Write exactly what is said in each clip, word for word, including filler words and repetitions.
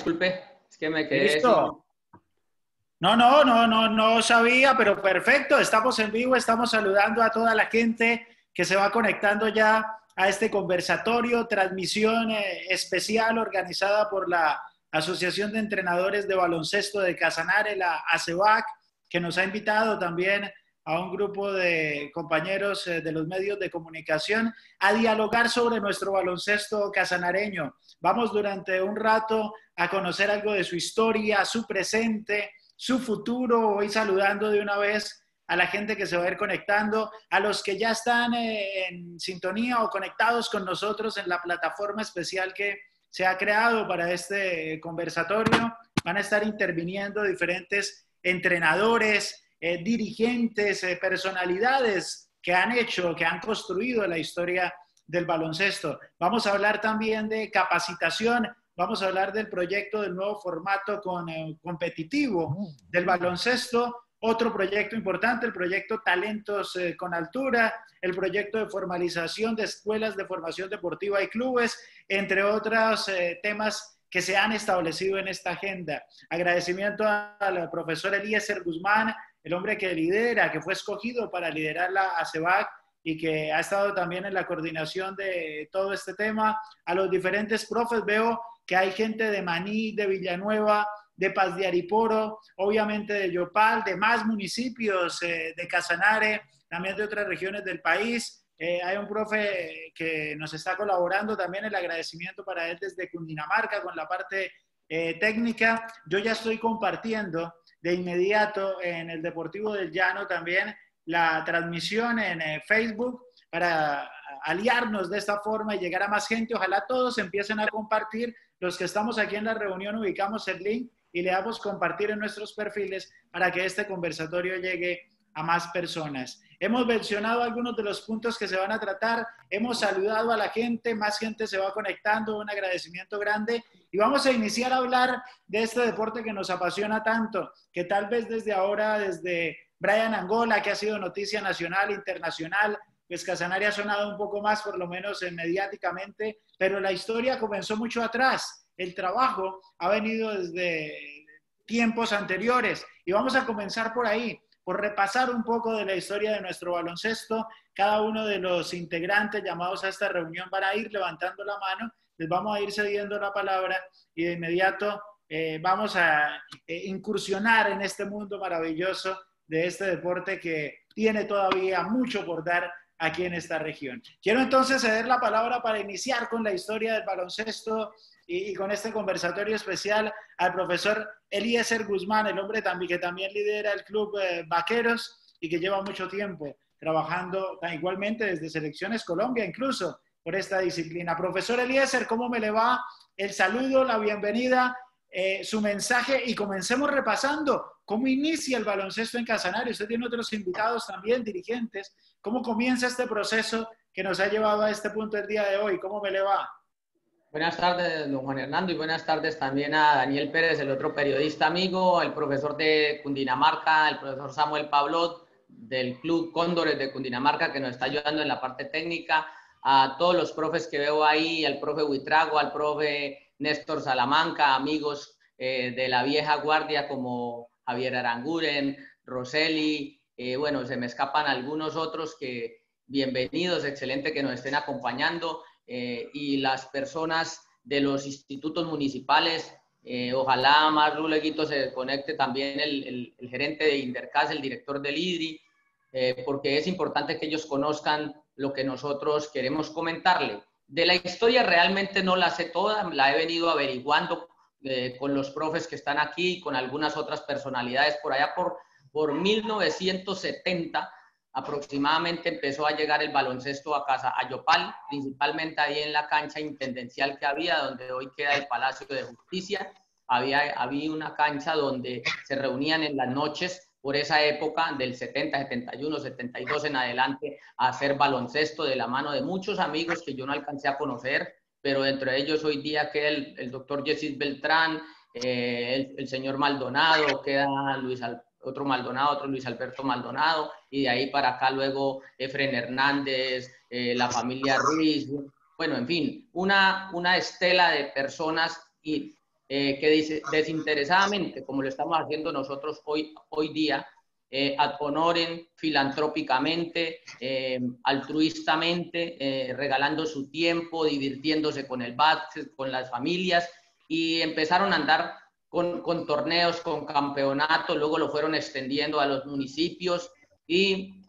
disculpe, es que me quedé Listo. sin... No, no, no, no, no sabía, pero perfecto. Estamos en vivo, estamos saludando a toda la gente que se va conectando ya a este conversatorio, transmisión eh, especial organizada por la Asociación de Entrenadores de Baloncesto de Casanare, la ACEBAC, que nos ha invitado también a un grupo de compañeros eh, de los medios de comunicación a dialogar sobre nuestro baloncesto casanareño. Vamos durante un rato a conocer algo de su historia, su presente, su futuro. Voy saludando de una vez a la gente que se va a ir conectando, a los que ya están eh, en sintonía o conectados con nosotros en la plataforma especial que se ha creado para este conversatorio. Van a estar interviniendo diferentes entrenadores, eh, dirigentes, eh, personalidades que han hecho, que han construido la historia del baloncesto. Vamos a hablar también de capacitación. Vamos a hablar del proyecto del nuevo formato con, eh, competitivo del baloncesto. Otro proyecto importante, el proyecto Talentos eh, con Altura, el proyecto de formalización de escuelas de formación deportiva y clubes, entre otros eh, temas que se han establecido en esta agenda. Agradecimiento al profesor Eliezer Guzmán, el hombre que lidera, que fue escogido para liderar la ACEBAC y que ha estado también en la coordinación de todo este tema. A los diferentes profes, veo que hay gente de Maní, de Villanueva, de Paz de Ariporo, obviamente de Yopal, de más municipios, eh, de Casanare, también de otras regiones del país. Eh, hay un profe que nos está colaborando también, el agradecimiento para él desde Cundinamarca con la parte eh, técnica. Yo ya estoy compartiendo de inmediato en el Deportivo del Llano también la transmisión en eh, Facebook para aliarnos de esta forma y llegar a más gente. Ojalá todos empiecen a compartir. Los que estamos aquí en la reunión ubicamos el link y le damos compartir en nuestros perfiles para que este conversatorio llegue a más personas. Hemos mencionado algunos de los puntos que se van a tratar, hemos saludado a la gente, más gente se va conectando, un agradecimiento grande y vamos a iniciar a hablar de este deporte que nos apasiona tanto, que tal vez desde ahora, desde Brian Angola, que ha sido noticia nacional, internacional, pues Casanare ha sonado un poco más, por lo menos mediáticamente, pero la historia comenzó mucho atrás. El trabajo ha venido desde tiempos anteriores y vamos a comenzar por ahí, por repasar un poco de la historia de nuestro baloncesto. Cada uno de los integrantes llamados a esta reunión van a ir levantando la mano, les vamos a ir cediendo la palabra y de inmediato eh, vamos a eh, incursionar en este mundo maravilloso de este deporte que tiene todavía mucho por dar aquí en esta región. Quiero entonces ceder la palabra para iniciar con la historia del baloncesto y, y con este conversatorio especial al profesor Eliezer Guzmán, el hombre también, que también lidera el club eh, Vaqueros y que lleva mucho tiempo trabajando igualmente desde Selecciones Colombia, incluso por esta disciplina. Profesor Eliezer, ¿cómo me le va? El saludo, la bienvenida, eh, su mensaje y comencemos repasando cómo inicia el baloncesto en Casanare. Usted tiene otros invitados también, dirigentes. ¿Cómo comienza este proceso que nos ha llevado a este punto el día de hoy? ¿Cómo me le va? Buenas tardes, don Juan Hernando, y buenas tardes también a Daniel Pérez, el otro periodista amigo, el profesor de Cundinamarca, el profesor Samuel Pablot, del Club Cóndores de Cundinamarca, que nos está ayudando en la parte técnica, a todos los profes que veo ahí, al profe Huitrago, al profe Néstor Salamanca, amigos eh, de la vieja guardia como Javier Aranguren, Roseli, eh, bueno, se me escapan algunos otros que bienvenidos, excelente que nos estén acompañando, eh, y las personas de los institutos municipales, eh, ojalá más luego se conecte también el, el, el gerente de Indercas, el director del I D R I, eh, porque es importante que ellos conozcan lo que nosotros queremos comentarle. De la historia realmente no la sé toda, la he venido averiguando eh, con los profes que están aquí y con algunas otras personalidades por allá por, por mil novecientos setenta. Aproximadamente empezó a llegar el baloncesto a casa, a Yopal, principalmente ahí en la cancha intendencial que había, donde hoy queda el Palacio de Justicia. Había, había una cancha donde se reunían en las noches, por esa época, del setenta, setenta y uno, setenta y dos en adelante, a hacer baloncesto de la mano de muchos amigos que yo no alcancé a conocer, pero entre ellos hoy día queda el, el doctor Jessis Beltrán, eh, el, el señor Maldonado, queda Luis Alberto, otro Maldonado, otro Luis Alberto Maldonado, y de ahí para acá luego Efren Hernández, eh, la familia Ruiz, bueno, en fin, una, una estela de personas y eh, que dice, desinteresadamente, como lo estamos haciendo nosotros hoy, hoy día, eh, ad honorem, filantrópicamente, eh, altruistamente, eh, regalando su tiempo, divirtiéndose con el básquet, con las familias, y empezaron a andar con, con torneos, con campeonatos, luego lo fueron extendiendo a los municipios y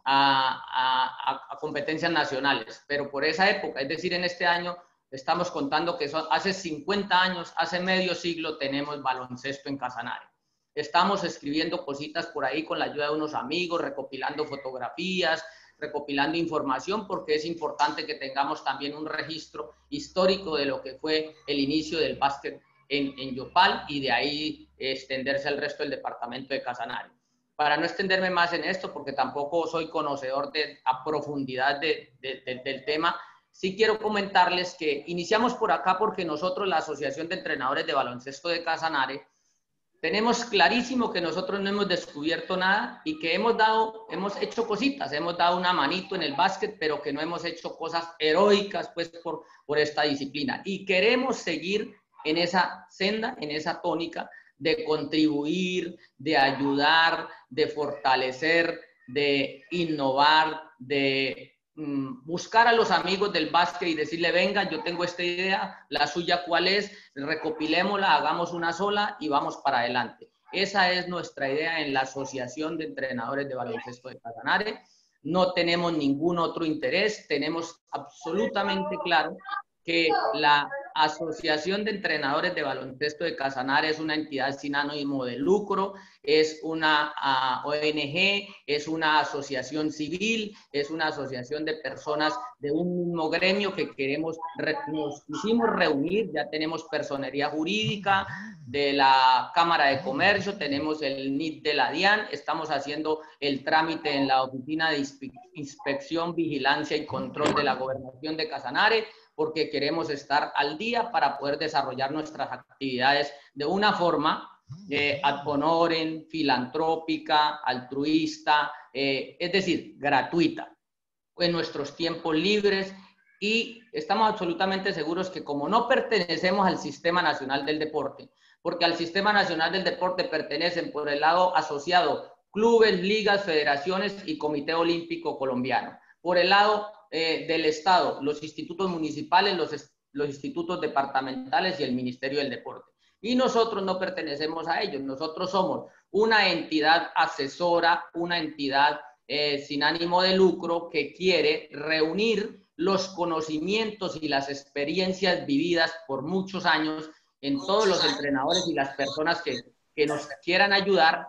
a, a, a competencias nacionales. Pero por esa época, es decir, en este año, estamos contando que son, hace cincuenta años, hace medio siglo, tenemos baloncesto en Casanare. Estamos escribiendo cositas por ahí con la ayuda de unos amigos, recopilando fotografías, recopilando información, porque es importante que tengamos también un registro histórico de lo que fue el inicio del básquet en, en Yopal y de ahí extenderse al resto del departamento de Casanare. Para no extenderme más en esto, porque tampoco soy conocedor de, a profundidad de, de, de, del tema, sí quiero comentarles que iniciamos por acá porque nosotros, la Asociación de Entrenadores de Baloncesto de Casanare, tenemos clarísimo que nosotros no hemos descubierto nada y que hemos dado, hemos hecho cositas, hemos dado una manito en el básquet, pero que no hemos hecho cosas heroicas pues por, por esta disciplina. Y queremos seguir en esa senda, en esa tónica de contribuir, de ayudar, de fortalecer, de innovar, de buscar a los amigos del básquet y decirle, venga, yo tengo esta idea, la suya cuál es, recopilémosla, hagamos una sola y vamos para adelante. Esa es nuestra idea en la Asociación de Entrenadores de Baloncesto de Casanare. No tenemos ningún otro interés, tenemos absolutamente claro que la Asociación de Entrenadores de Baloncesto de Casanare es una entidad sin ánimo de lucro, es una uh, O N G, es una asociación civil, es una asociación de personas de un mismo gremio que queremos, nos quisimos reunir, ya tenemos personería jurídica de la Cámara de Comercio, tenemos el N I T de la DIAN, estamos haciendo el trámite en la Oficina de Inspección, Vigilancia y Control de la Gobernación de Casanare, porque queremos estar al día para poder desarrollar nuestras actividades de una forma eh, ad honorem, filantrópica, altruista, eh, es decir, gratuita, en nuestros tiempos libres, y estamos absolutamente seguros que como no pertenecemos al Sistema Nacional del Deporte, porque al Sistema Nacional del Deporte pertenecen por el lado asociado clubes, ligas, federaciones y Comité Olímpico Colombiano. Por el lado eh, del Estado, los institutos municipales, los, los institutos departamentales y el Ministerio del Deporte. Y nosotros no pertenecemos a ellos, nosotros somos una entidad asesora, una entidad eh, sin ánimo de lucro que quiere reunir los conocimientos y las experiencias vividas por muchos años en todos los entrenadores y las personas que, que nos quieran ayudar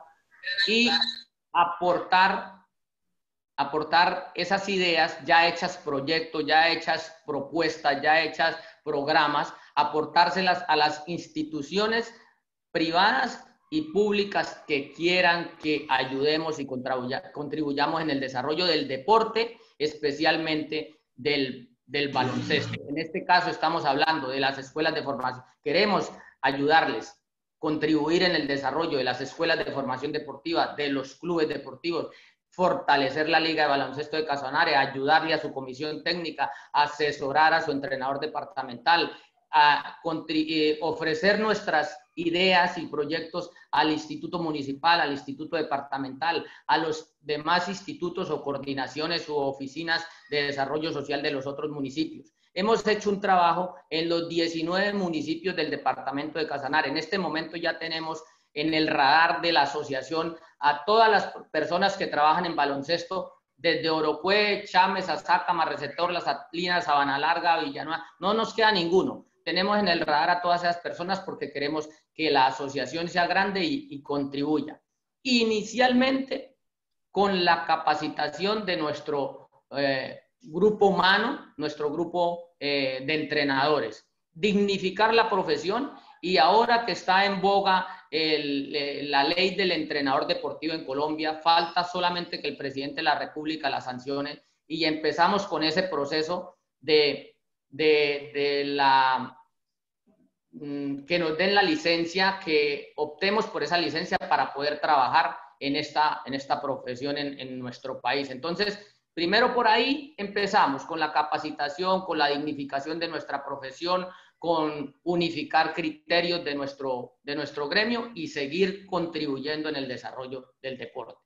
y aportar aportar esas ideas ya hechas proyectos, ya hechas propuestas, ya hechas programas, aportárselas a las instituciones privadas y públicas que quieran que ayudemos y contribuya, contribuyamos en el desarrollo del deporte, especialmente del, del baloncesto. En este caso estamos hablando de las escuelas de formación. Queremos ayudarles, contribuir en el desarrollo de las escuelas de formación deportiva, de los clubes deportivos, fortalecer la Liga de Baloncesto de Casanare, ayudarle a su comisión técnica, asesorar a su entrenador departamental, a eh, ofrecer nuestras ideas y proyectos al Instituto Municipal, al Instituto Departamental, a los demás institutos o coordinaciones u oficinas de desarrollo social de los otros municipios. Hemos hecho un trabajo en los diecinueve municipios del departamento de Casanare. En este momento ya tenemos en el radar de la asociación a todas las personas que trabajan en baloncesto, desde Orocue, Chames, Azácama, Receptor, Las Atlinas, Sabana Larga, Villanueva. No nos queda ninguno. Tenemos en el radar a todas esas personas porque queremos que la asociación sea grande y, y contribuya. Inicialmente, con la capacitación de nuestro eh, grupo humano, nuestro grupo eh, de entrenadores. Dignificar la profesión. Y ahora que está en boga el, la ley del entrenador deportivo en Colombia, falta solamente que el presidente de la República la sancione y empezamos con ese proceso de, de, de la, que nos den la licencia, que optemos por esa licencia para poder trabajar en esta, en esta profesión en, en nuestro país. Entonces, primero por ahí empezamos con la capacitación, con la dignificación de nuestra profesión, con unificar criterios de nuestro, de nuestro gremio y seguir contribuyendo en el desarrollo del deporte.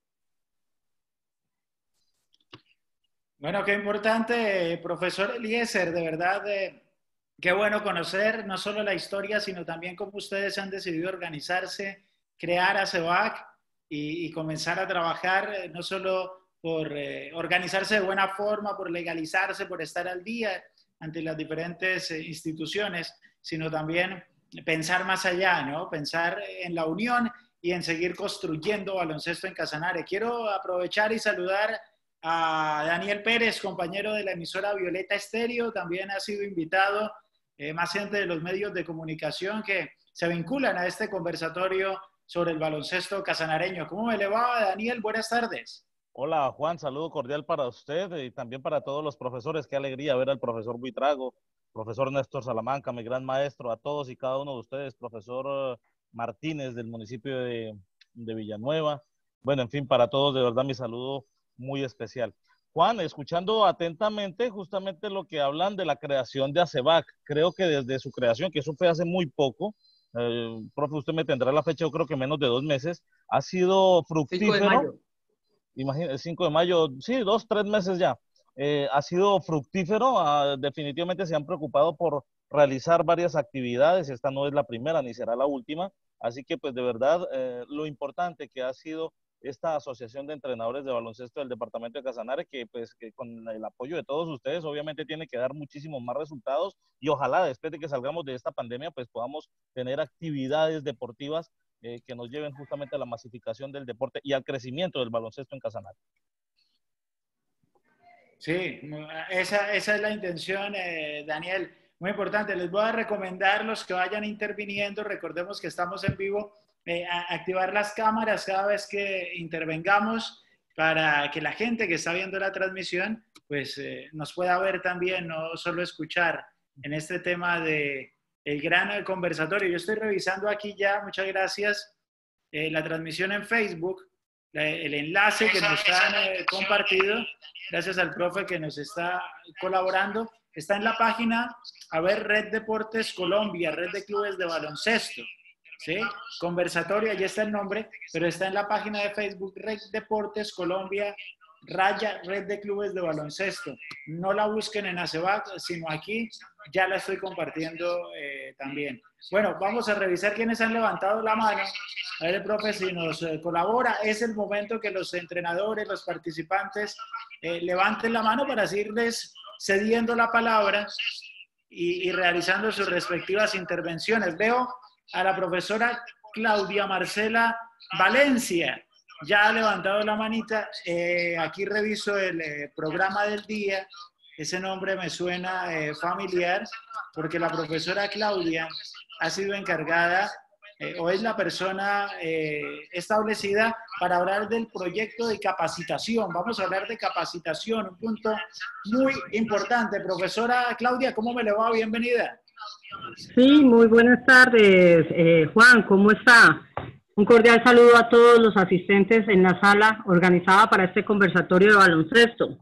Bueno, qué importante, profesor Eliezer, de verdad, eh, qué bueno conocer no solo la historia, sino también cómo ustedes han decidido organizarse, crear ACEBAC y, y comenzar a trabajar eh, no solo por eh, organizarse de buena forma, por legalizarse, por estar al día ante las diferentes eh, instituciones, sino también pensar más allá, ¿no? Pensar en la unión y en seguir construyendo baloncesto en Casanare. Quiero aprovechar y saludar a Daniel Pérez, compañero de la emisora Violeta Estéreo, también ha sido invitado, eh, más gente de los medios de comunicación que se vinculan a este conversatorio sobre el baloncesto casanareño. ¿Cómo me le va, Daniel? Buenas tardes. Hola, Juan, saludo cordial para usted y también para todos los profesores. Qué alegría ver al profesor Buitrago, profesor Néstor Salamanca, mi gran maestro, a todos y cada uno de ustedes, profesor Martínez del municipio de, de Villanueva. Bueno, en fin, para todos de verdad mi saludo muy especial. Juan, escuchando atentamente justamente lo que hablan de la creación de ACEBAC, creo que desde su creación, que eso fue hace muy poco, eh, profe, usted me tendrá la fecha, yo creo que menos de dos meses, ha sido fructífero. cinco de mayo. Imagínate, cinco de mayo, sí, dos, tres meses ya. Eh, ha sido fructífero, ah, definitivamente se han preocupado por realizar varias actividades, esta no es la primera ni será la última, así que pues de verdad eh, lo importante que ha sido esta asociación de entrenadores de baloncesto del departamento de Casanare, que pues que con el apoyo de todos ustedes obviamente tiene que dar muchísimos más resultados y ojalá después de que salgamos de esta pandemia pues podamos tener actividades deportivas eh, que nos lleven justamente a la masificación del deporte y al crecimiento del baloncesto en Casanare. Sí, esa, esa es la intención, eh, Daniel. Muy importante. Les voy a recomendar los que vayan interviniendo. Recordemos que estamos en vivo. Eh, a activar las cámaras cada vez que intervengamos para que la gente que está viendo la transmisión pues eh, nos pueda ver también, no solo escuchar en este tema de el gran conversatorio. Yo estoy revisando aquí ya, muchas gracias, eh, la transmisión en Facebook, la, el enlace que nos han eh, compartido, gracias al profe que nos está colaborando, está en la página, a ver, Red Deportes Colombia, Red de Clubes de Baloncesto. ¿Sí? Conversatorio, allí está el nombre, pero está en la página de Facebook Red Deportes Colombia, raya Red de Clubes de Baloncesto. No la busquen en ACEBAC, sino aquí, ya la estoy compartiendo eh, también. Bueno, vamos a revisar quiénes han levantado la mano. A ver, el profe, si nos eh, colabora, es el momento que los entrenadores, los participantes, eh, levanten la mano para irles cediendo la palabra y, y realizando sus respectivas intervenciones. Veo a la profesora Claudia Marcela Valencia, ya ha levantado la manita. Eh, aquí reviso el eh, programa del día, ese nombre me suena eh, familiar, porque la profesora Claudia ha sido encargada eh, o es la persona eh, establecida para hablar del proyecto de capacitación. Vamos a hablar de capacitación, un punto muy importante. Profesora Claudia, ¿cómo me le va? Bienvenida. Sí, muy buenas tardes, eh, Juan, ¿cómo está? Un cordial saludo a todos los asistentes en la sala organizada para este conversatorio de baloncesto.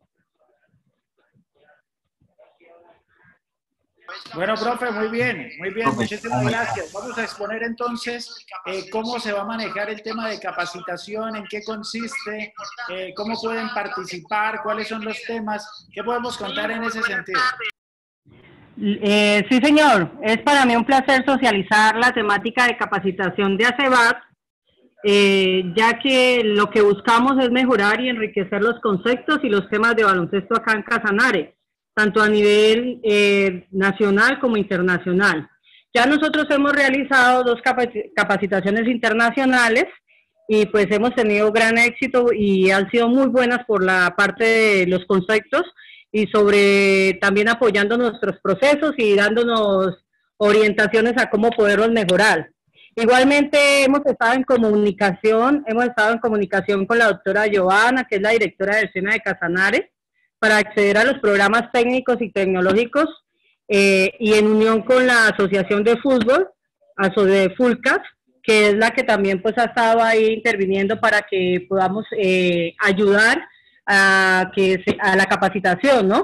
Bueno, profe, muy bien, muy bien, muchísimas gracias. Vamos a exponer entonces eh, cómo se va a manejar el tema de capacitación, en qué consiste, eh, cómo pueden participar, cuáles son los temas, qué podemos contar en ese sentido. Eh, sí, señor. Es para mí un placer socializar la temática de capacitación de ACEBAC, eh, ya que lo que buscamos es mejorar y enriquecer los conceptos y los temas de baloncesto acá en Casanare, tanto a nivel eh, nacional como internacional. Ya nosotros hemos realizado dos capacitaciones internacionales y pues hemos tenido gran éxito y han sido muy buenas por la parte de los conceptos y sobre también apoyando nuestros procesos y dándonos orientaciones a cómo poderlos mejorar. Igualmente hemos estado en comunicación, hemos estado en comunicación con la doctora Giovanna, que es la directora del SENA de Casanare, para acceder a los programas técnicos y tecnológicos eh, y en unión con la Asociación de Fútbol, ASO de FULCAS, que es la que también pues ha estado ahí interviniendo para que podamos eh, ayudar a, que se, a la capacitación, ¿no?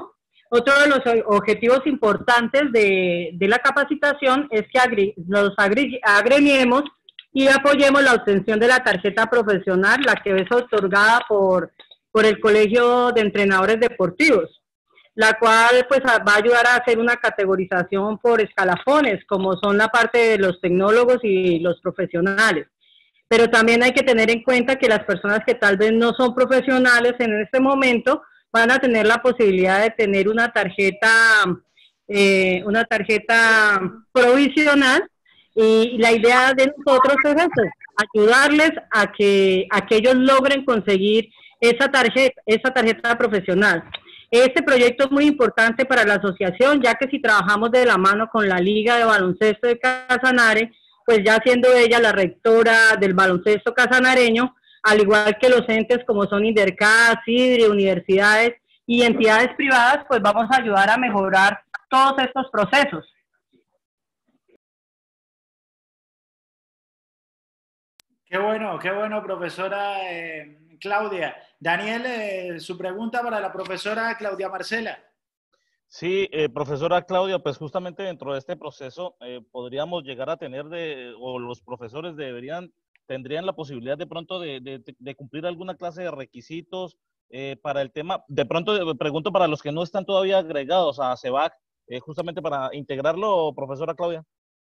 Otro de los objetivos importantes de, de la capacitación es que agri, nos agri, agremiemos y apoyemos la obtención de la tarjeta profesional, la que es otorgada por, por el Colegio de Entrenadores Deportivos, la cual pues va a ayudar a hacer una categorización por escalafones, como son la parte de los tecnólogos y los profesionales. Pero también hay que tener en cuenta que las personas que tal vez no son profesionales en este momento van a tener la posibilidad de tener una tarjeta, eh, una tarjeta provisional, y la idea de nosotros es eso, ayudarles a que, a que ellos logren conseguir esa tarjeta, esa tarjeta profesional. Este proyecto es muy importante para la asociación, ya que si trabajamos de la mano con la Liga de Baloncesto de Casanare, pues ya siendo ella la rectora del baloncesto casanareño, al igual que los entes como son Indercad, CIDRE, universidades y entidades privadas, pues vamos a ayudar a mejorar todos estos procesos. Qué bueno, qué bueno, profesora eh, Claudia. Daniel, eh, su pregunta para la profesora Claudia Marcela. Sí, eh, profesora Claudia, pues justamente dentro de este proceso eh, podríamos llegar a tener, de, o los profesores deberían, tendrían la posibilidad de pronto de, de, de cumplir alguna clase de requisitos eh, para el tema. De pronto de, pregunto para los que no están todavía agregados a CEBAC, eh, justamente para integrarlo, profesora Claudia.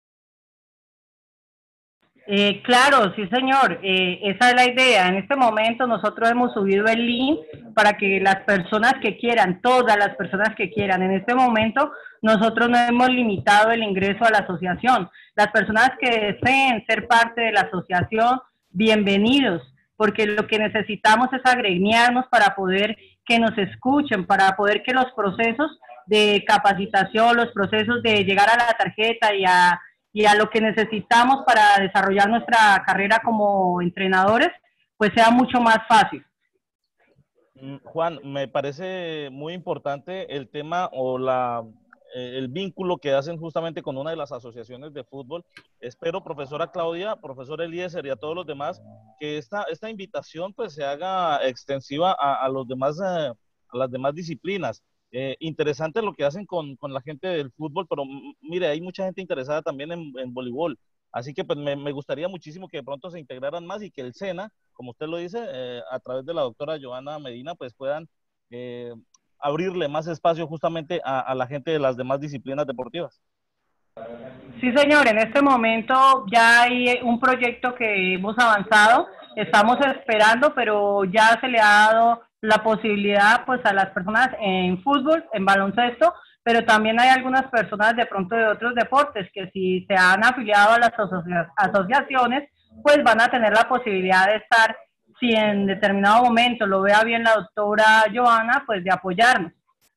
Eh, claro, sí señor, eh, esa es la idea. En este momento nosotros hemos subido el link para que las personas que quieran, todas las personas que quieran, en este momento nosotros no hemos limitado el ingreso a la asociación. Las personas que deseen ser parte de la asociación, bienvenidos, porque lo que necesitamos es agremiarnos para poder que nos escuchen, para poder que los procesos de capacitación, los procesos de llegar a la tarjeta y a y a lo que necesitamos para desarrollar nuestra carrera como entrenadores, pues sea mucho más fácil. Juan, me parece muy importante el tema o la, eh, el vínculo que hacen justamente con una de las asociaciones de fútbol. Espero, profesora Claudia, profesor Eliezer y a todos los demás, que esta, esta invitación pues se haga extensiva a, a, los demás, eh, a las demás disciplinas. Eh, interesante lo que hacen con, con la gente del fútbol, pero mire, hay mucha gente interesada también en, en voleibol, así que pues me, me gustaría muchísimo que de pronto se integraran más y que el SENA, como usted lo dice, eh, a través de la doctora Joana Medina, pues puedan eh, abrirle más espacio justamente a, a la gente de las demás disciplinas deportivas. Sí señor, en este momento ya hay un proyecto que hemos avanzado, estamos esperando, pero ya se le ha dado la posibilidad pues a las personas en fútbol, en baloncesto, pero también hay algunas personas de pronto de otros deportes que si se han afiliado a las asocia asociaciones, pues van a tener la posibilidad de estar, si en determinado momento lo vea bien la doctora Joana, pues de apoyarnos.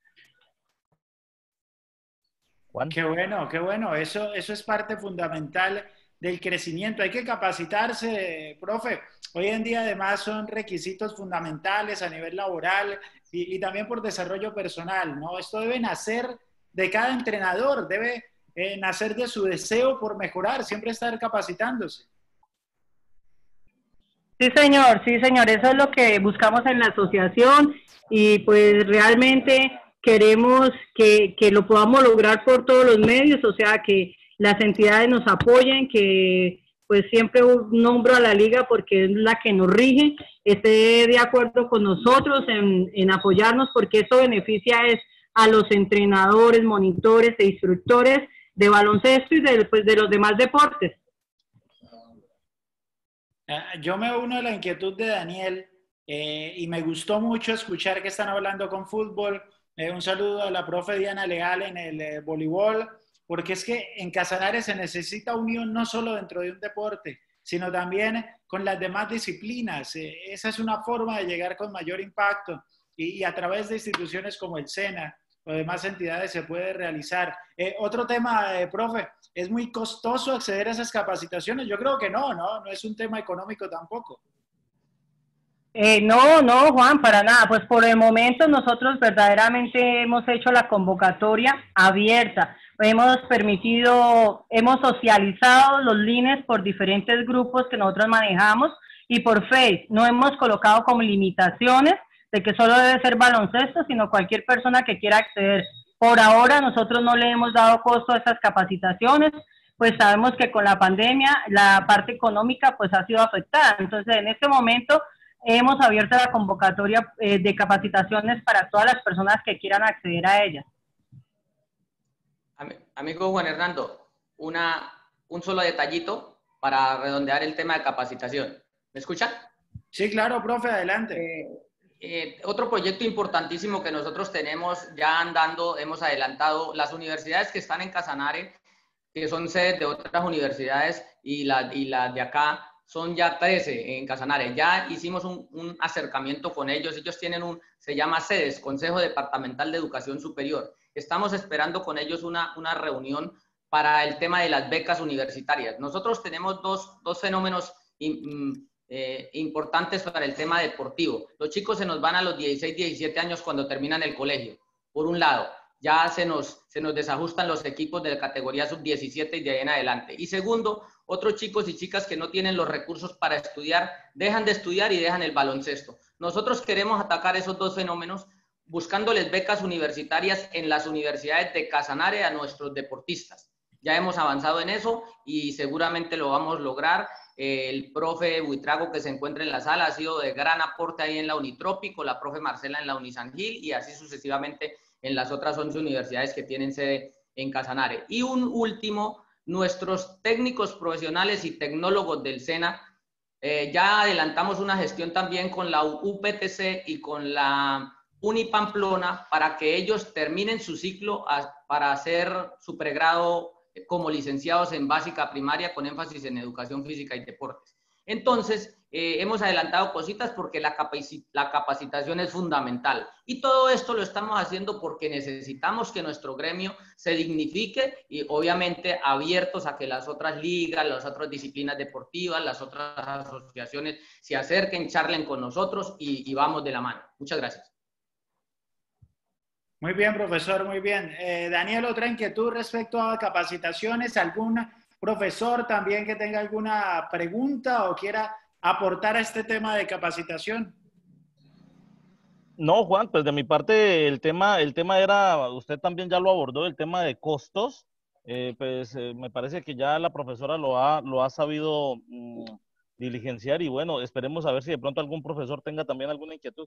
Juan. Qué bueno, qué bueno, eso, eso es parte fundamental del crecimiento. Hay que capacitarse, profe. Hoy en día además son requisitos fundamentales a nivel laboral y, y también por desarrollo personal, ¿no? Esto debe nacer de cada entrenador, debe eh, nacer de su deseo por mejorar, siempre estar capacitándose. Sí, señor, sí, señor, eso es lo que buscamos en la asociación y pues realmente queremos que, que lo podamos lograr por todos los medios, o sea, que las entidades nos apoyen, que pues siempre nombro a la liga porque es la que nos rige, esté de acuerdo con nosotros en, en apoyarnos, porque eso beneficia es a los entrenadores, monitores e instructores de baloncesto y de, pues, de los demás deportes. Yo me uno a la inquietud de Daniel eh, y me gustó mucho escuchar que están hablando con fútbol. Eh, un saludo a la profe Diana Leal en el eh, voleibol, porque es que en Casanare se necesita unión no solo dentro de un deporte, sino también con las demás disciplinas. Eh, esa es una forma de llegar con mayor impacto y, y a través de instituciones como el SENA o demás entidades se puede realizar. Eh, otro tema, eh, profe, ¿es muy costoso acceder a esas capacitaciones? Yo creo que no, no, no es un tema económico tampoco. Eh, no, no, Juan, para nada. Pues por el momento nosotros verdaderamente hemos hecho la convocatoria abierta. Hemos permitido, hemos socializado los links por diferentes grupos que nosotros manejamos y por Face. No hemos colocado como limitaciones, de que solo debe ser baloncesto, sino cualquier persona que quiera acceder. Por ahora nosotros no le hemos dado costo a estas capacitaciones, pues sabemos que con la pandemia la parte económica pues ha sido afectada. Entonces en este momento hemos abierto la convocatoria eh, de capacitaciones para todas las personas que quieran acceder a ella. Amigo Juan Hernando, una, un solo detallito para redondear el tema de capacitación. ¿Me escuchan? Sí, claro, profe, adelante. Eh, eh, otro proyecto importantísimo que nosotros tenemos ya andando, hemos adelantado, las universidades que están en Casanare, que son sedes de otras universidades, y las y la de acá, son ya trece en Casanare. Ya hicimos un, un acercamiento con ellos. Ellos tienen un, se llama SEDES, Consejo Departamental de Educación Superior. Estamos esperando con ellos una, una reunión para el tema de las becas universitarias. Nosotros tenemos dos, dos fenómenos in, eh, importantes para el tema deportivo. Los chicos se nos van a los dieciséis, diecisiete años cuando terminan el colegio. Por un lado, ya se nos, se nos desajustan los equipos de la categoría sub diecisiete y de ahí en adelante. Y segundo, otros chicos y chicas que no tienen los recursos para estudiar, dejan de estudiar y dejan el baloncesto. Nosotros queremos atacar esos dos fenómenos buscándoles becas universitarias en las universidades de Casanare a nuestros deportistas. Ya hemos avanzado en eso y seguramente lo vamos a lograr. El profe Buitrago, que se encuentra en la sala, ha sido de gran aporte ahí en la Unitrópico, la profe Marcela en la Unisan Gil y así sucesivamente en las otras once universidades que tienen sede en Casanare. Y un último, nuestros técnicos profesionales y tecnólogos del SENA, eh, ya adelantamos una gestión también con la U P T C y con la Unipamplona para que ellos terminen su ciclo a, para hacer su pregrado como licenciados en básica primaria con énfasis en educación física y deportes. Entonces, eh, hemos adelantado cositas porque la, capaci la capacitación es fundamental. Y todo esto lo estamos haciendo porque necesitamos que nuestro gremio se dignifique y obviamente abiertos a que las otras ligas, las otras disciplinas deportivas, las otras asociaciones se acerquen, charlen con nosotros y, y vamos de la mano. Muchas gracias. Muy bien, profesor, muy bien. Eh, Daniel, otra inquietud respecto a capacitaciones. ¿Algún profesor también que tenga alguna pregunta o quiera aportar a este tema de capacitación? No, Juan, pues de mi parte el tema, el tema era, usted también ya lo abordó, el tema de costos. Eh, pues eh, me parece que ya la profesora lo ha, lo ha sabido mmm, diligenciar y bueno, esperemos a ver si de pronto algún profesor tenga también alguna inquietud.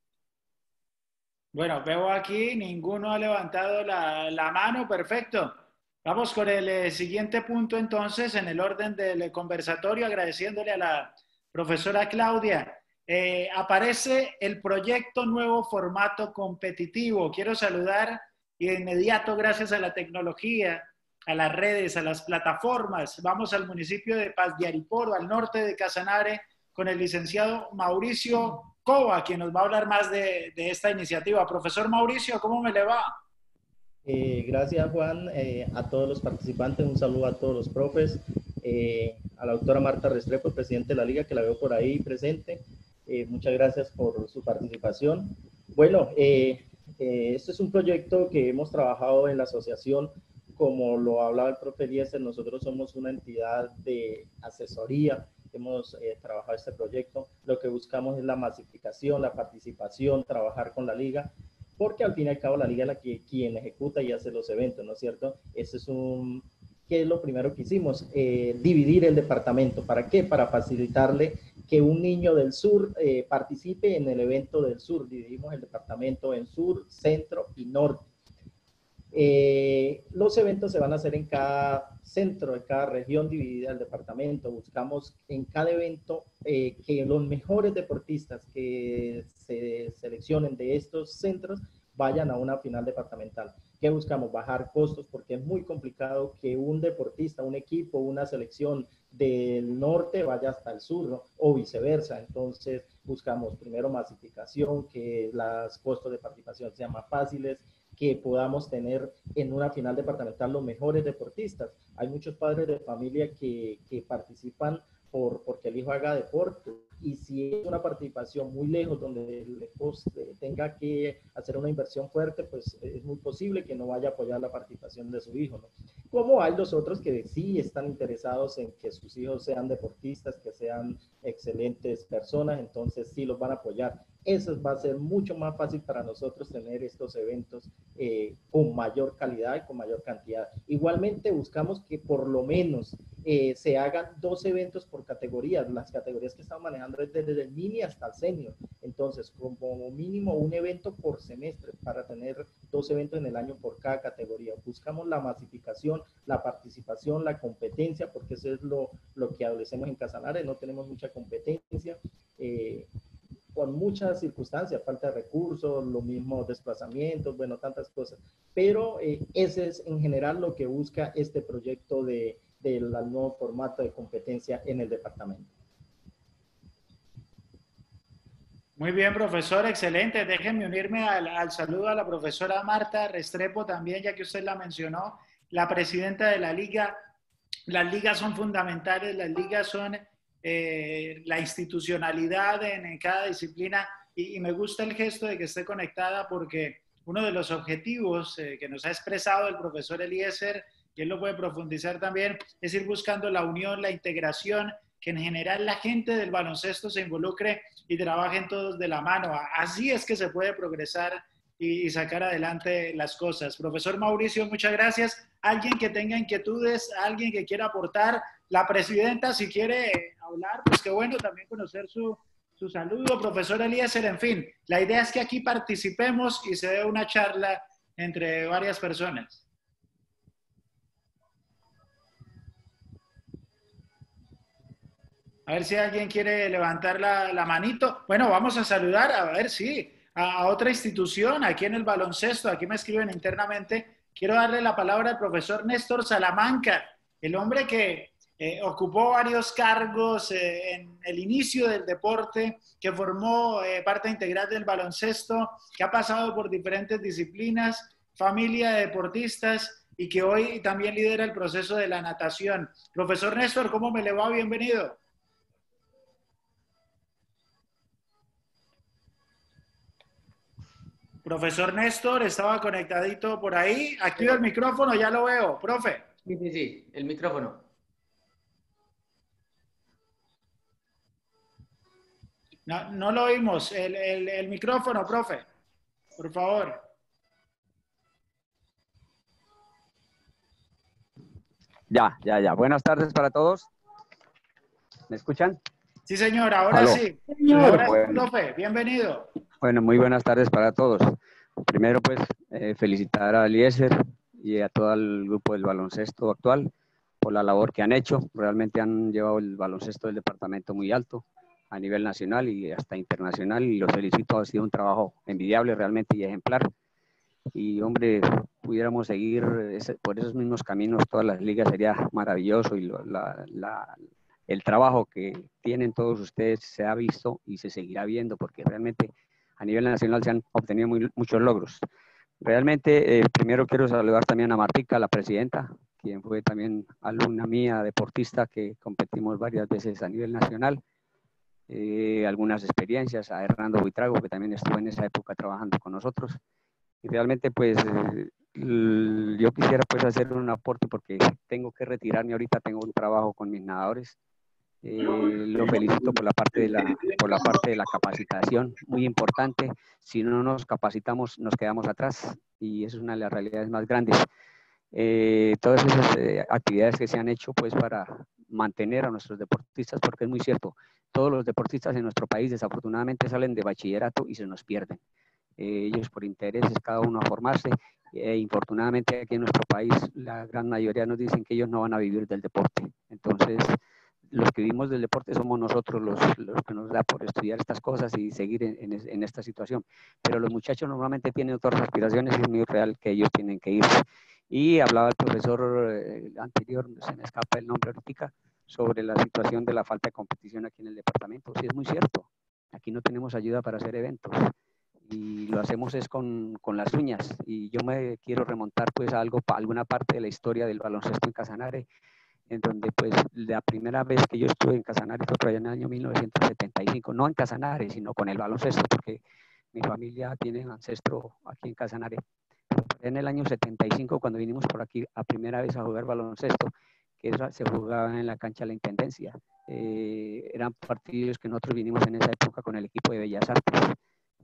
Bueno, veo aquí, ninguno ha levantado la, la mano, perfecto. Vamos con el eh, siguiente punto entonces, en el orden del eh, conversatorio, agradeciéndole a la profesora Claudia. Eh, aparece el proyecto Nuevo Formato Competitivo. Quiero saludar y de inmediato, gracias a la tecnología, a las redes, a las plataformas, vamos al municipio de Paz de Ariporo, al norte de Casanare, con el licenciado Mauricio Cova, quien nos va a hablar más de, de esta iniciativa. Profesor Mauricio, ¿cómo me le va? Eh, gracias, Juan, eh, a todos los participantes, un saludo a todos los profes, eh, a la doctora Marta Restrepo, presidente de la Liga, que la veo por ahí presente. Eh, muchas gracias por su participación. Bueno, eh, eh, este es un proyecto que hemos trabajado en la asociación. Como lo hablaba el profe Eliezer, nosotros somos una entidad de asesoría. Hemos eh, trabajado este proyecto. Lo que buscamos es la masificación, la participación, trabajar con la liga, porque al fin y al cabo la liga es la que quien ejecuta y hace los eventos, ¿no es cierto? Ese es un... ¿Qué es lo primero que hicimos? Eh, dividir el departamento. ¿Para qué? Para facilitarle que un niño del sur eh, participe en el evento del sur. Dividimos el departamento en sur, centro y norte. Eh, los eventos se van a hacer en cada centro, en cada región dividida del departamento. Buscamos en cada evento eh, que los mejores deportistas que se seleccionen de estos centros vayan a una final departamental. ¿Qué buscamos? Bajar costos, porque es muy complicado que un deportista, un equipo, una selección del norte vaya hasta el sur, ¿no? O viceversa. Entonces buscamos primero masificación, que los costos de participación sean más fáciles, que podamos tener en una final departamental los mejores deportistas. Hay muchos padres de familia que, que participan por, porque el hijo haga deporte, y si es una participación muy lejos donde el esposo tenga que hacer una inversión fuerte, pues es muy posible que no vaya a apoyar la participación de su hijo, ¿no? Como hay los otros que sí están interesados en que sus hijos sean deportistas, que sean excelentes personas, entonces sí los van a apoyar. eso va a ser mucho más fácil para nosotros tener estos eventos eh, con mayor calidad y con mayor cantidad. Igualmente buscamos que por lo menos eh, se hagan dos eventos por categorías. Las categorías que estamos manejando es desde el mini hasta el senior. Entonces, como mínimo un evento por semestre para tener dos eventos en el año por cada categoría. Buscamos la masificación, la participación, la competencia, porque eso es lo, lo que adolecemos en Casanare, no tenemos mucha competencia. Eh, por muchas circunstancias, falta de recursos, los mismos desplazamientos, bueno, tantas cosas. Pero eh, ese es en general lo que busca este proyecto de, del nuevo formato de competencia en el departamento. Muy bien, profesor, excelente. Déjenme unirme al, al saludo a la profesora Marta Restrepo también, ya que usted la mencionó, la presidenta de la liga. Las ligas son fundamentales, las ligas son eh, la institucionalidad en, en cada disciplina y, y me gusta el gesto de que esté conectada porque uno de los objetivos eh, que nos ha expresado el profesor Eliezer, y él lo puede profundizar también, es ir buscando la unión, la integración, que en general la gente del baloncesto se involucre y trabajen todos de la mano. Así es que se puede progresar y, y sacar adelante las cosas. Profesor Mauricio, muchas gracias. Alguien que tenga inquietudes, alguien que quiera aportar, la presidenta si quiere hablar, pues qué bueno también conocer su, su saludo. Profesor Eliezer, en fin, la idea es que aquí participemos y se dé una charla entre varias personas. A ver si alguien quiere levantar la, la manito. Bueno, vamos a saludar, a ver, sí, a, a otra institución, aquí en el baloncesto, aquí me escriben internamente. Quiero darle la palabra al profesor Néstor Salamanca, el hombre que eh, ocupó varios cargos eh, en el inicio del deporte, que formó eh, parte integral del baloncesto, que ha pasado por diferentes disciplinas, familia de deportistas y que hoy también lidera el proceso de la natación. Profesor Néstor, ¿cómo me le va? Bienvenido. Profesor Néstor, estaba conectadito por ahí. Activa el micrófono, ya lo veo. Profe. Sí, sí, sí, el micrófono. No, no lo oímos. El, el, el micrófono, profe. Por favor. Ya, ya, ya. Buenas tardes para todos. ¿Me escuchan? Sí, señor, ahora ¿Aló? sí. Señor. Ahora sí, Bueno. profe, bienvenido. Bueno, muy buenas tardes para todos. Primero, pues, eh, felicitar a Eliezer y a todo el grupo del baloncesto actual por la labor que han hecho. Realmente han llevado el baloncesto del departamento muy alto a nivel nacional y hasta internacional, y los felicito. Ha sido un trabajo envidiable realmente y ejemplar. Y, hombre, pudiéramos seguir ese, por esos mismos caminos todas las ligas, sería maravilloso, y lo, la, la, el trabajo que tienen todos ustedes se ha visto y se seguirá viendo, porque realmente a nivel nacional se han obtenido muy, muchos logros. Realmente, eh, primero quiero saludar también a Martica, la presidenta, quien fue también alumna mía, deportista, que competimos varias veces a nivel nacional. Eh, algunas experiencias, a Hernando Buitrago, que también estuvo en esa época trabajando con nosotros. Y realmente, pues, eh, yo quisiera pues hacer un aporte porque tengo que retirarme ahorita, tengo un trabajo con mis nadadores. Eh, lo felicito por la parte de la, por la parte de la capacitación, muy importante. Si no nos capacitamos, nos quedamos atrás, y eso es una de las realidades más grandes. Eh, todas esas eh, actividades que se han hecho pues para mantener a nuestros deportistas, porque es muy cierto, todos los deportistas en nuestro país desafortunadamente salen de bachillerato y se nos pierden. Eh, ellos por intereses, cada uno a formarse, e infortunadamente aquí en nuestro país la gran mayoría nos dicen que ellos no van a vivir del deporte. Entonces, los que vivimos del deporte somos nosotros los, los que nos da por estudiar estas cosas y seguir en, en, en esta situación. Pero los muchachos normalmente tienen otras aspiraciones y es muy real que ellos tienen que irse. Y hablaba el profesor eh, anterior, se me escapa el nombre ahorita, sobre la situación de la falta de competición aquí en el departamento. Sí, es muy cierto. Aquí no tenemos ayuda para hacer eventos y lo hacemos es con, con las uñas. Y yo me quiero remontar pues a algo, a alguna parte de la historia del baloncesto en Casanare, en donde pues la primera vez que yo estuve en Casanare fue por allá en el año mil novecientos setenta y cinco, no en Casanare, sino con el baloncesto, porque mi familia tiene ancestro aquí en Casanare. Pero en el año setenta y cinco, cuando vinimos por aquí a primera vez a jugar baloncesto, que era, se jugaba en la cancha de la Intendencia, eh, eran partidos que nosotros vinimos en esa época con el equipo de Bellas Artes,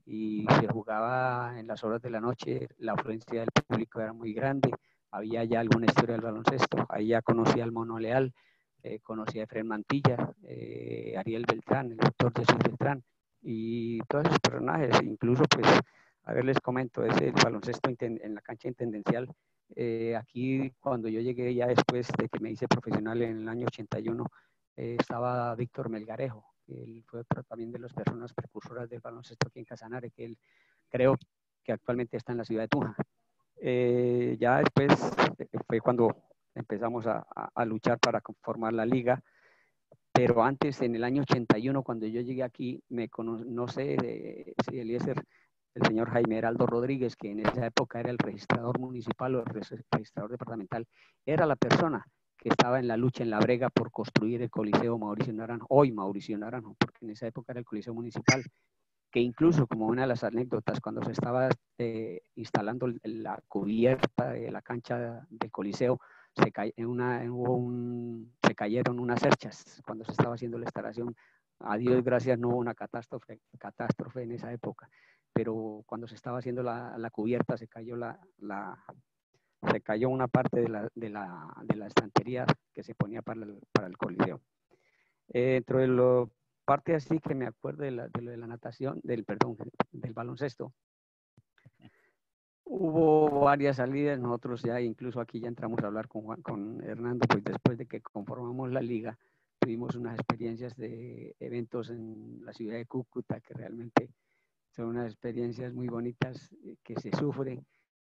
y se jugaba en las horas de la noche, la afluencia del público era muy grande, había ya alguna historia del baloncesto, ahí ya conocía al Mono Leal, eh, conocía a Efraín Mantilla, eh, Ariel Beltrán, el doctor Jesús Beltrán, y todos esos personajes, incluso pues, a ver les comento, es el baloncesto en la cancha intendencial. Eh, aquí cuando yo llegué ya después de que me hice profesional en el año ochenta y uno, eh, estaba Víctor Melgarejo, él fue otro también de las personas precursoras del baloncesto aquí en Casanare, que él creo que actualmente está en la ciudad de Tunja. Eh, ya después fue cuando empezamos a, a, a luchar para formar la liga, pero antes, en el año ochenta y uno, cuando yo llegué aquí, me cono no sé eh, si Eliezer, el señor Jaime Heraldo Rodríguez, que en esa época era el registrador municipal o el registrador departamental, era la persona que estaba en la lucha, en la brega por construir el Coliseo Mauricio Naranjo, hoy Mauricio Naranjo, porque en esa época era el Coliseo Municipal, que incluso como una de las anécdotas, cuando se estaba eh, instalando la cubierta de la cancha del Coliseo, se, cay en una, en un, se cayeron unas cerchas cuando se estaba haciendo la instalación. A Dios gracias no hubo una catástrofe, catástrofe en esa época, pero cuando se estaba haciendo la, la cubierta se cayó la, la se cayó una parte de la, de la, de la estantería que se ponía para el, para el Coliseo. Eh, dentro de la parte así que me acuerdo de, la, de lo de la natación, del, perdón, del baloncesto, hubo varias salidas. Nosotros ya incluso aquí ya entramos a hablar con, Juan, con Hernando, pues después de que conformamos la liga, tuvimos unas experiencias de eventos en la ciudad de Cúcuta que realmente son unas experiencias muy bonitas que se sufren,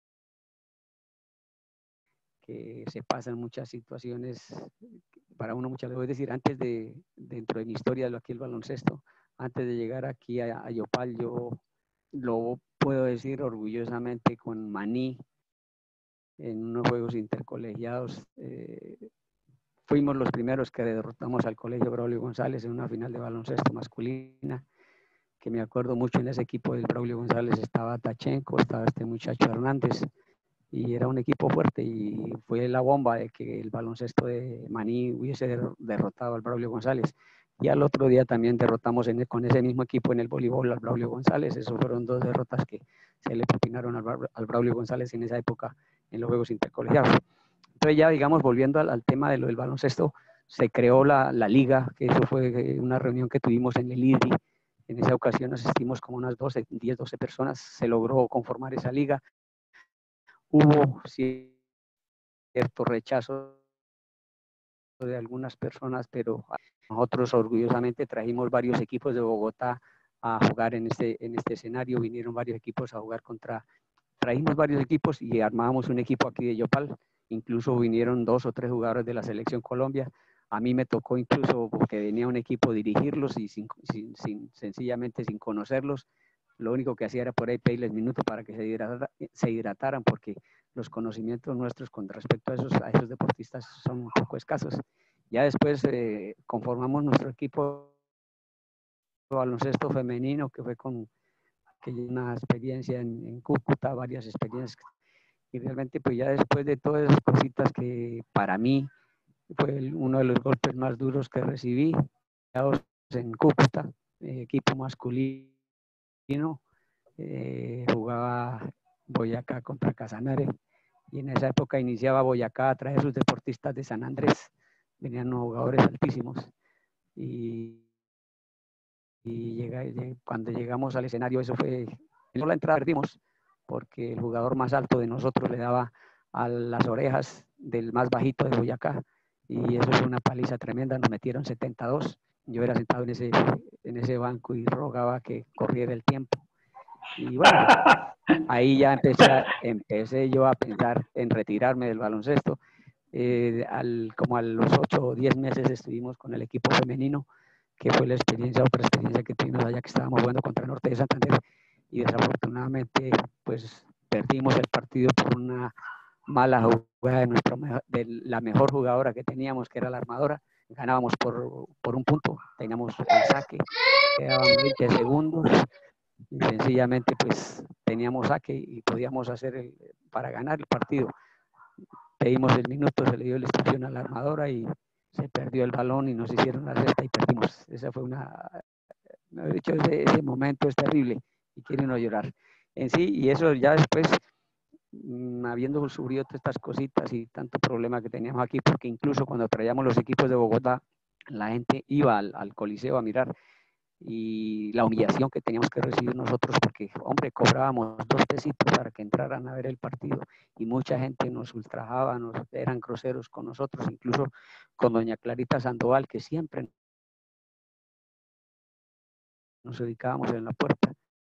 que se pasan muchas situaciones, para uno muchas veces, es decir, antes de, dentro de mi historia de lo aquí el baloncesto, antes de llegar aquí a, a Yopal, yo lo puedo decir orgullosamente con Maní, en unos juegos intercolegiados, eh, fuimos los primeros que derrotamos al Colegio Braulio González en una final de baloncesto masculina, que me acuerdo mucho. En ese equipo del Braulio González estaba Tachenko, estaba este muchacho Hernández, y era un equipo fuerte, y fue la bomba de que el baloncesto de Maní hubiese derrotado al Braulio González. Y al otro día también derrotamos en el, con ese mismo equipo en el voleibol al Braulio González. Esos fueron dos derrotas que se le propinaron al, al Braulio González en esa época en los Juegos Intercolegiados. Entonces ya, digamos, volviendo al, al tema de lo del baloncesto, se creó la, la liga, que eso fue una reunión que tuvimos en el I D I. En esa ocasión asistimos como unas doce, diez, doce personas, se logró conformar esa liga. Hubo cierto rechazo de algunas personas, pero nosotros orgullosamente trajimos varios equipos de Bogotá a jugar en este, en este escenario. Vinieron varios equipos a jugar contra, trajimos varios equipos y armábamos un equipo aquí de Yopal. Incluso vinieron dos o tres jugadores de la Selección Colombia. A mí me tocó incluso, porque venía un equipo, dirigirlos y sin, sin, sin, sencillamente sin conocerlos. Lo único que hacía era por ahí pedirles minutos para que se, hidratara, se hidrataran, porque los conocimientos nuestros con respecto a esos, a esos deportistas son un poco escasos. Ya después eh, conformamos nuestro equipo de baloncesto femenino, que fue con que una experiencia en, en Cúcuta, varias experiencias. Y realmente pues ya después de todas esas cositas que para mí fue el, uno de los golpes más duros que recibí, en Cúcuta, eh, equipo masculino, eh, jugaba Boyacá contra Casanare, y en esa época iniciaba Boyacá a traer sus deportistas de San Andrés, venían unos jugadores altísimos, y, y llega, cuando llegamos al escenario, eso fue, no la entrada perdimos, porque el jugador más alto de nosotros le daba a las orejas del más bajito de Boyacá, y eso fue una paliza tremenda, nos metieron setenta y dos, yo era sentado en ese, en ese banco y rogaba que corriera el tiempo. Y bueno, ahí ya empecé, a, empecé yo a pensar en retirarme del baloncesto. Eh, al, como a los ocho o diez meses estuvimos con el equipo femenino, que fue la experiencia, otra experiencia que tuvimos allá, que estábamos jugando contra el Norte de Santander, y desafortunadamente pues perdimos el partido por una mala jugada de, nuestro, de la mejor jugadora que teníamos, que era la armadora. Ganábamos por, por un punto, teníamos el saque, quedaban veinte segundos, y sencillamente pues teníamos saque y podíamos hacer el, para ganar el partido. Pedimos el minuto, se le dio la instrucción a la armadora y se perdió el balón y nos hicieron la cesta y perdimos. Esa fue una, me he dicho, ese, ese momento es terrible, y quiere uno llorar. En sí, y eso ya después, mmm, habiendo sufrido todas estas cositas y tanto problema que teníamos aquí, porque incluso cuando traíamos los equipos de Bogotá, la gente iba al, al Coliseo a mirar, y la humillación que teníamos que recibir nosotros, porque, hombre, cobrábamos dos pesitos para que entraran a ver el partido, y mucha gente nos ultrajaba, nos, eran groseros con nosotros, incluso con doña Clarita Sandoval, que siempre nos ubicábamos en la puerta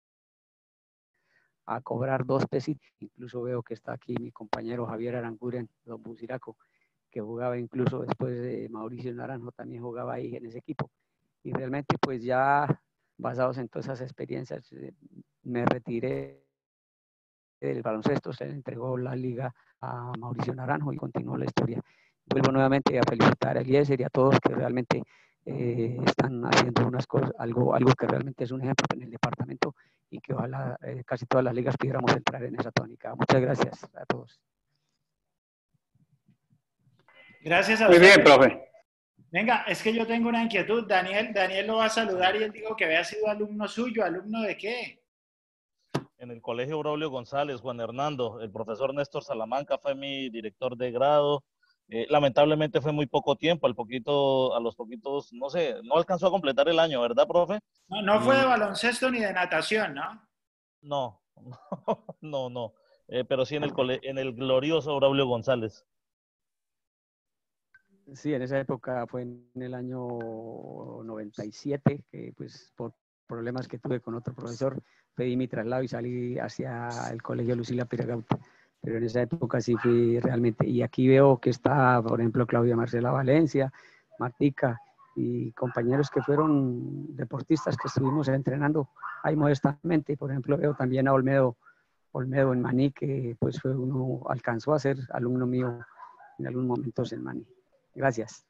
a cobrar dos pesitos. Incluso veo que está aquí mi compañero Javier Aranguren, don Buciraco, que jugaba incluso después de Mauricio Naranjo, también jugaba ahí en ese equipo. Y realmente pues ya basados en todas esas experiencias, me retiré del baloncesto, se le entregó la liga a Mauricio Naranjo y continuó la historia. Vuelvo nuevamente a felicitar a Eliezer y a todos que realmente eh, están haciendo unas cosas, algo, algo que realmente es un ejemplo en el departamento, y que ojalá eh, casi todas las ligas pudiéramos entrar en esa tónica. Muchas gracias a todos. Gracias a Muy usted. bien, profe. Venga, es que yo tengo una inquietud. Daniel, Daniel lo va a saludar y él dijo que había sido alumno suyo. ¿Alumno de qué? En el Colegio Braulio González, Juan Hernando. El profesor Néstor Salamanca fue mi director de grado. Eh, lamentablemente fue muy poco tiempo, al poquito, a los poquitos, no sé, no alcanzó a completar el año, ¿verdad, profe? No, no y... fue de baloncesto ni de natación, ¿no? No, no, no. Eh, pero sí en el, cole, en el glorioso Braulio González. Sí, en esa época fue en el año noventa y siete, que pues por problemas que tuve con otro profesor, pedí mi traslado y salí hacia el colegio Lucila Piragauta. Pero en esa época sí fui realmente, y aquí veo que está, por ejemplo, Claudia Marcela Valencia, Martica, y compañeros que fueron deportistas que estuvimos entrenando ahí modestamente. Por ejemplo, veo también a Olmedo, Olmedo en Maní, que pues fue uno, alcanzó a ser alumno mío en algunos momentos en Maní. Gracias.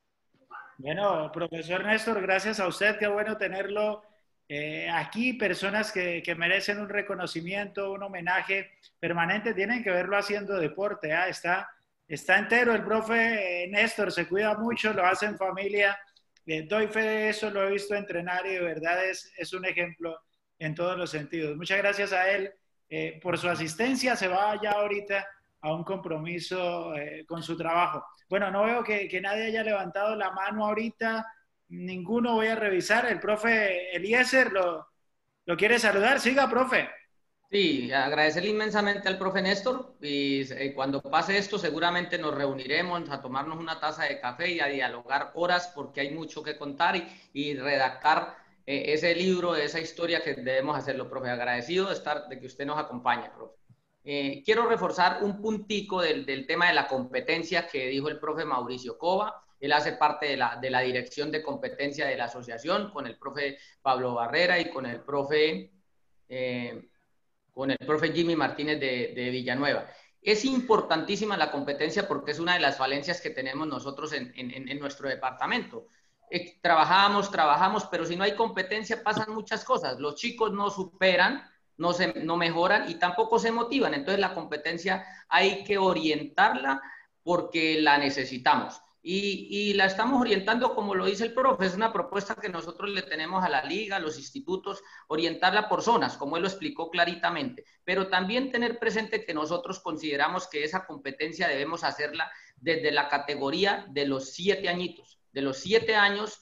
Bueno, profesor Néstor, gracias a usted, qué bueno tenerlo eh, aquí. Personas que, que merecen un reconocimiento, un homenaje permanente, tienen que verlo haciendo deporte. ¿eh? Está, está entero el profe eh, Néstor, se cuida mucho, lo hace en familia. Eh, doy fe de eso, lo he visto entrenar y de verdad es, es un ejemplo en todos los sentidos. Muchas gracias a él eh, por su asistencia. Se va ya ahorita a un compromiso eh, con su trabajo. Bueno, no veo que, que nadie haya levantado la mano ahorita, ninguno. Voy a revisar. El profe Eliezer lo, lo quiere saludar. Siga, profe. Sí, agradecerle inmensamente al profe Néstor, y eh, cuando pase esto seguramente nos reuniremos a tomarnos una taza de café y a dialogar horas, porque hay mucho que contar y, y redactar eh, ese libro, esa historia que debemos hacerlo, profe. Agradecido de, estar, de que usted nos acompañe, profe. Eh, quiero reforzar un puntico del, del tema de la competencia que dijo el profe Mauricio Cova. Él hace parte de la, de la dirección de competencia de la asociación, con el profe Pablo Barrera y con el profe, eh, con el profe Jimmy Martínez de, de Villanueva. Es importantísima la competencia porque es una de las falencias que tenemos nosotros en, en, en nuestro departamento. Eh, trabajamos, trabajamos, pero si no hay competencia pasan muchas cosas. Los chicos no superan, No, se, no mejoran y tampoco se motivan. Entonces la competencia hay que orientarla porque la necesitamos. Y, y la estamos orientando como lo dice el profe, es una propuesta que nosotros le tenemos a la liga, a los institutos, orientarla por zonas, como él lo explicó claritamente, pero también tener presente que nosotros consideramos que esa competencia debemos hacerla desde la categoría de los siete añitos, de los siete años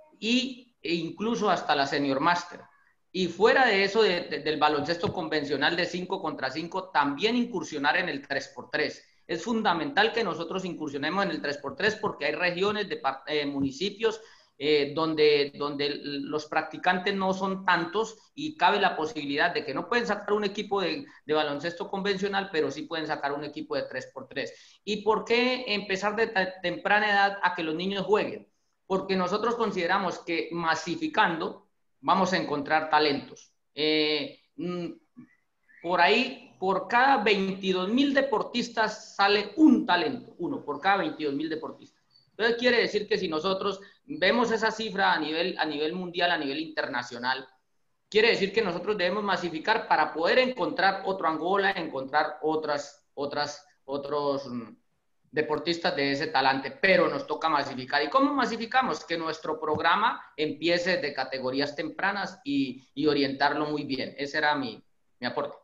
y, e incluso hasta la senior master. Y fuera de eso, de, de, del baloncesto convencional de cinco contra cinco, también incursionar en el tres por tres. Es fundamental que nosotros incursionemos en el tres por tres porque hay regiones, de eh, municipios eh, donde, donde los practicantes no son tantos y cabe la posibilidad de que no pueden sacar un equipo de, de baloncesto convencional, pero sí pueden sacar un equipo de tres por tres. ¿Y por qué empezar de temprana edad a que los niños jueguen? Porque nosotros consideramos que masificando vamos a encontrar talentos. Eh, por ahí, por cada veintidós mil deportistas sale un talento, uno, por cada veintidós mil deportistas. Entonces quiere decir que si nosotros vemos esa cifra a nivel, a nivel mundial, a nivel internacional, quiere decir que nosotros debemos masificar para poder encontrar otro Angola, encontrar otras, otras, otros, deportistas de ese talante, pero nos toca masificar. ¿Y cómo masificamos? Que nuestro programa empiece de categorías tempranas y, y orientarlo muy bien. Ese era mi, mi aporte.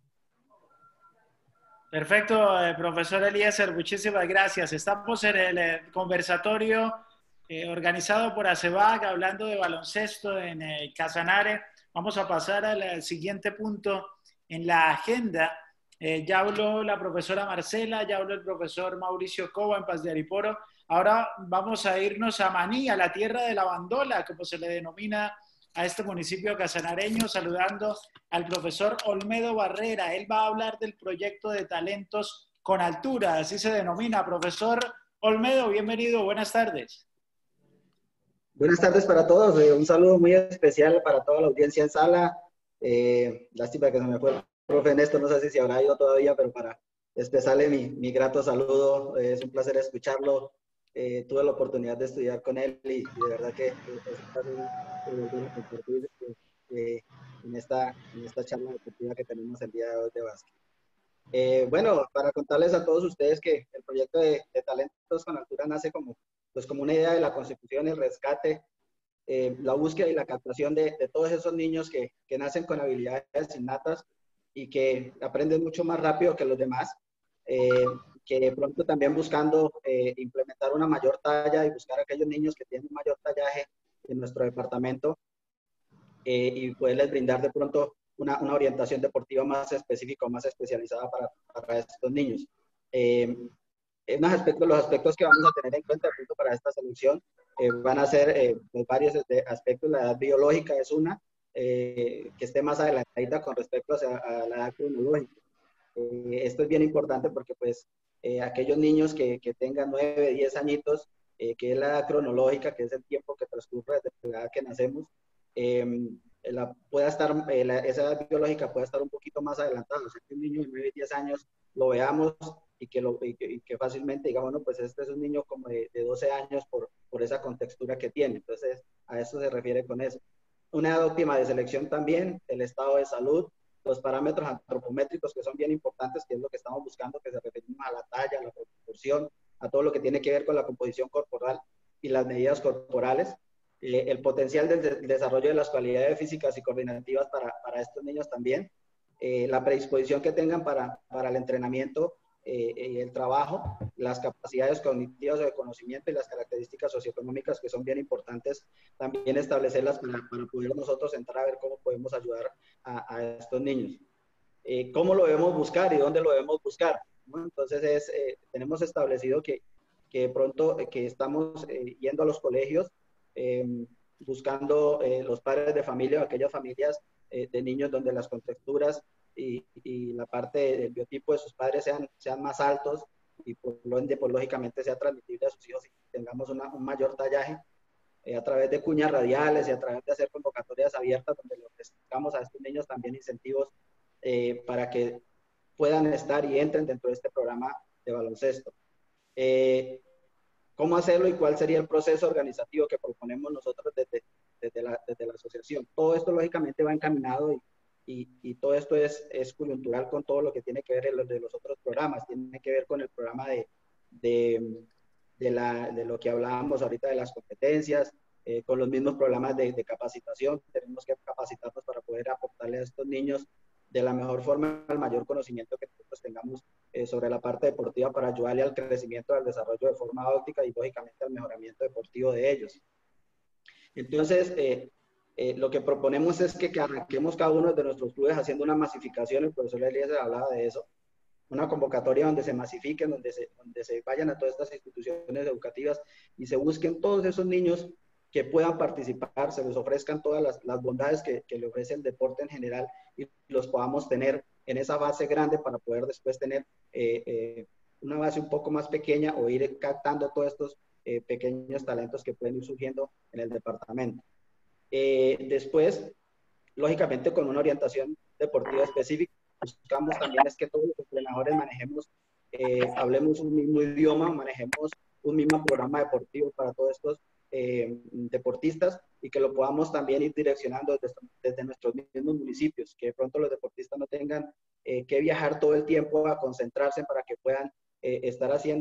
Perfecto, eh, profesor Eliezer, muchísimas gracias. Estamos en el eh, conversatorio eh, organizado por ACEBAC, hablando de baloncesto en eh, Casanare. Vamos a pasar al, al siguiente punto en la agenda. Eh, ya habló la profesora Marcela, ya habló el profesor Mauricio Coba en Paz de Ariporo. Ahora vamos a irnos a Maní, a la tierra de la bandola, como se le denomina a este municipio casanareño, saludando al profesor Olmedo Barrera. Él va a hablar del proyecto de talentos con altura, así se denomina. Profesor Olmedo, bienvenido, buenas tardes. Buenas tardes para todos, eh, un saludo muy especial para toda la audiencia en sala. Eh, lástima que se me fue el profe Néstor, no sé si se habrá ido todavía, pero para expresarle mi, mi grato saludo, eh, es un placer escucharlo. Eh, tuve la oportunidad de estudiar con él y, y de verdad que es un placer eh, compartir eh, en, esta, en esta charla deportiva que tenemos el día de hoy de básquet. Eh, bueno, para contarles a todos ustedes que el proyecto de, de Talentos con Altura nace como, pues como una idea de la consecución, el rescate, eh, la búsqueda y la captación de, de todos esos niños que, que nacen con habilidades innatas y que aprenden mucho más rápido que los demás. Eh, que de pronto también buscando eh, implementar una mayor talla y buscar a aquellos niños que tienen un mayor tallaje en nuestro departamento eh, y poderles brindar de pronto una, una orientación deportiva más específica o más especializada para, para estos niños. Eh, unos aspectos, los aspectos que vamos a tener en cuenta de pronto para esta selección eh, van a ser eh, pues varios aspectos. La edad biológica es una, eh, que esté más adelantadita con respecto a, a la edad cronológica. Eh, esto es bien importante porque pues eh, aquellos niños que, que tengan nueve, diez añitos, eh, que es la edad cronológica, que es el tiempo que transcurre desde la edad que nacemos, eh, la, pueda estar, eh, la, esa edad biológica puede estar un poquito más adelantada. O sea, que un niño de nueve, diez años lo veamos y que, lo, y que, y que fácilmente digamos, bueno, pues este es un niño como de, de doce años por, por esa contextura que tiene. Entonces, a eso se refiere con eso. Una edad óptima de selección también, el estado de salud, los parámetros antropométricos que son bien importantes, que es lo que estamos buscando, que se refieren a la talla, a la proporción, a todo lo que tiene que ver con la composición corporal y las medidas corporales, eh, el potencial del de desarrollo de las cualidades físicas y coordinativas para, para estos niños también, eh, la predisposición que tengan para, para el entrenamiento y eh, el trabajo, las capacidades cognitivas o de conocimiento y las características socioeconómicas que son bien importantes también establecerlas para, para poder nosotros entrar a ver cómo podemos ayudar a, a estos niños. Eh, ¿Cómo lo debemos buscar y dónde lo debemos buscar? Bueno, entonces es, eh, tenemos establecido que, que de pronto eh, que estamos eh, yendo a los colegios, eh, buscando eh, los padres de familia o aquellas familias eh, de niños donde las contexturas Y, y la parte del biotipo de sus padres sean, sean más altos y por lo ende, pues, lógicamente sea transmitible a sus hijos y tengamos una, un mayor tallaje eh, a través de cuñas radiales y a través de hacer convocatorias abiertas donde le ofrezcamos a estos niños también incentivos eh, para que puedan estar y entren dentro de este programa de baloncesto. Eh, ¿Cómo hacerlo y cuál sería el proceso organizativo que proponemos nosotros desde, desde, la, desde la asociación? Todo esto lógicamente va encaminado y Y, y todo esto es, es coyuntural con todo lo que tiene que ver en los de los otros programas, tiene que ver con el programa de, de, de, la, de lo que hablábamos ahorita de las competencias, eh, con los mismos programas de, de capacitación. Tenemos que capacitarnos para poder aportarle a estos niños de la mejor forma el mayor conocimiento que nosotros tengamos eh, sobre la parte deportiva para ayudarle al crecimiento, al desarrollo de forma óptica y lógicamente al mejoramiento deportivo de ellos. Entonces, eh, Eh, lo que proponemos es que, que arranquemos cada uno de nuestros clubes haciendo una masificación. El profesor Eliezer hablaba de eso, una convocatoria donde se masifiquen, donde se, donde se vayan a todas estas instituciones educativas y se busquen todos esos niños que puedan participar, se les ofrezcan todas las, las bondades que, que le ofrece el deporte en general y los podamos tener en esa base grande para poder después tener eh, eh, una base un poco más pequeña o ir captando todos estos eh, pequeños talentos que pueden ir surgiendo en el departamento. Eh, después, lógicamente, con una orientación deportiva específica, buscamos también es que todos los entrenadores manejemos, eh, hablemos un mismo idioma, manejemos un mismo programa deportivo para todos estos eh, deportistas y que lo podamos también ir direccionando desde, desde nuestros mismos municipios, que de pronto los deportistas no tengan eh, que viajar todo el tiempo a concentrarse para que puedan eh, estar haciendo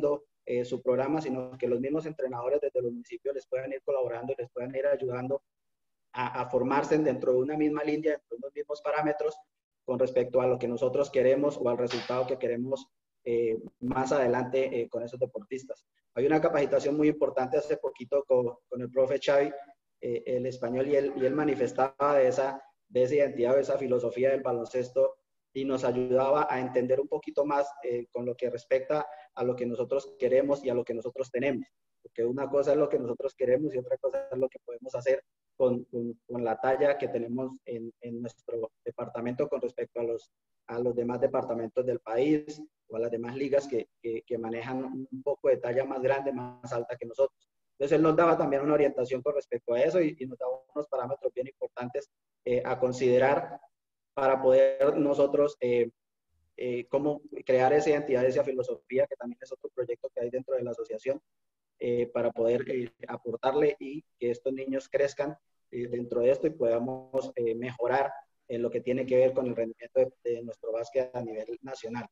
eh, su programa, sino que los mismos entrenadores desde los municipios les puedan ir colaborando y les puedan ir ayudando a, a formarse dentro de una misma línea, dentro de los mismos parámetros con respecto a lo que nosotros queremos o al resultado que queremos eh, más adelante eh, con esos deportistas. Hay una capacitación muy importante hace poquito con, con el profe Xavi, eh, el español, y él, y él manifestaba de esa, de esa identidad, de esa filosofía del baloncesto, y nos ayudaba a entender un poquito más eh, con lo que respecta a lo que nosotros queremos y a lo que nosotros tenemos. Porque una cosa es lo que nosotros queremos y otra cosa es lo que podemos hacer con, con, con la talla que tenemos en, en nuestro departamento con respecto a los, a los demás departamentos del país o a las demás ligas que, que, que manejan un poco de talla más grande, más alta que nosotros. Entonces, él nos daba también una orientación con respecto a eso y, y nos daba unos parámetros bien importantes eh, a considerar para poder nosotros eh, eh, cómo crear esa identidad, esa filosofía, que también es otro proyecto que hay dentro de la asociación, eh, para poder eh, aportarle y que estos niños crezcan eh, dentro de esto y podamos eh, mejorar en lo que tiene que ver con el rendimiento de, de nuestro básquet a nivel nacional.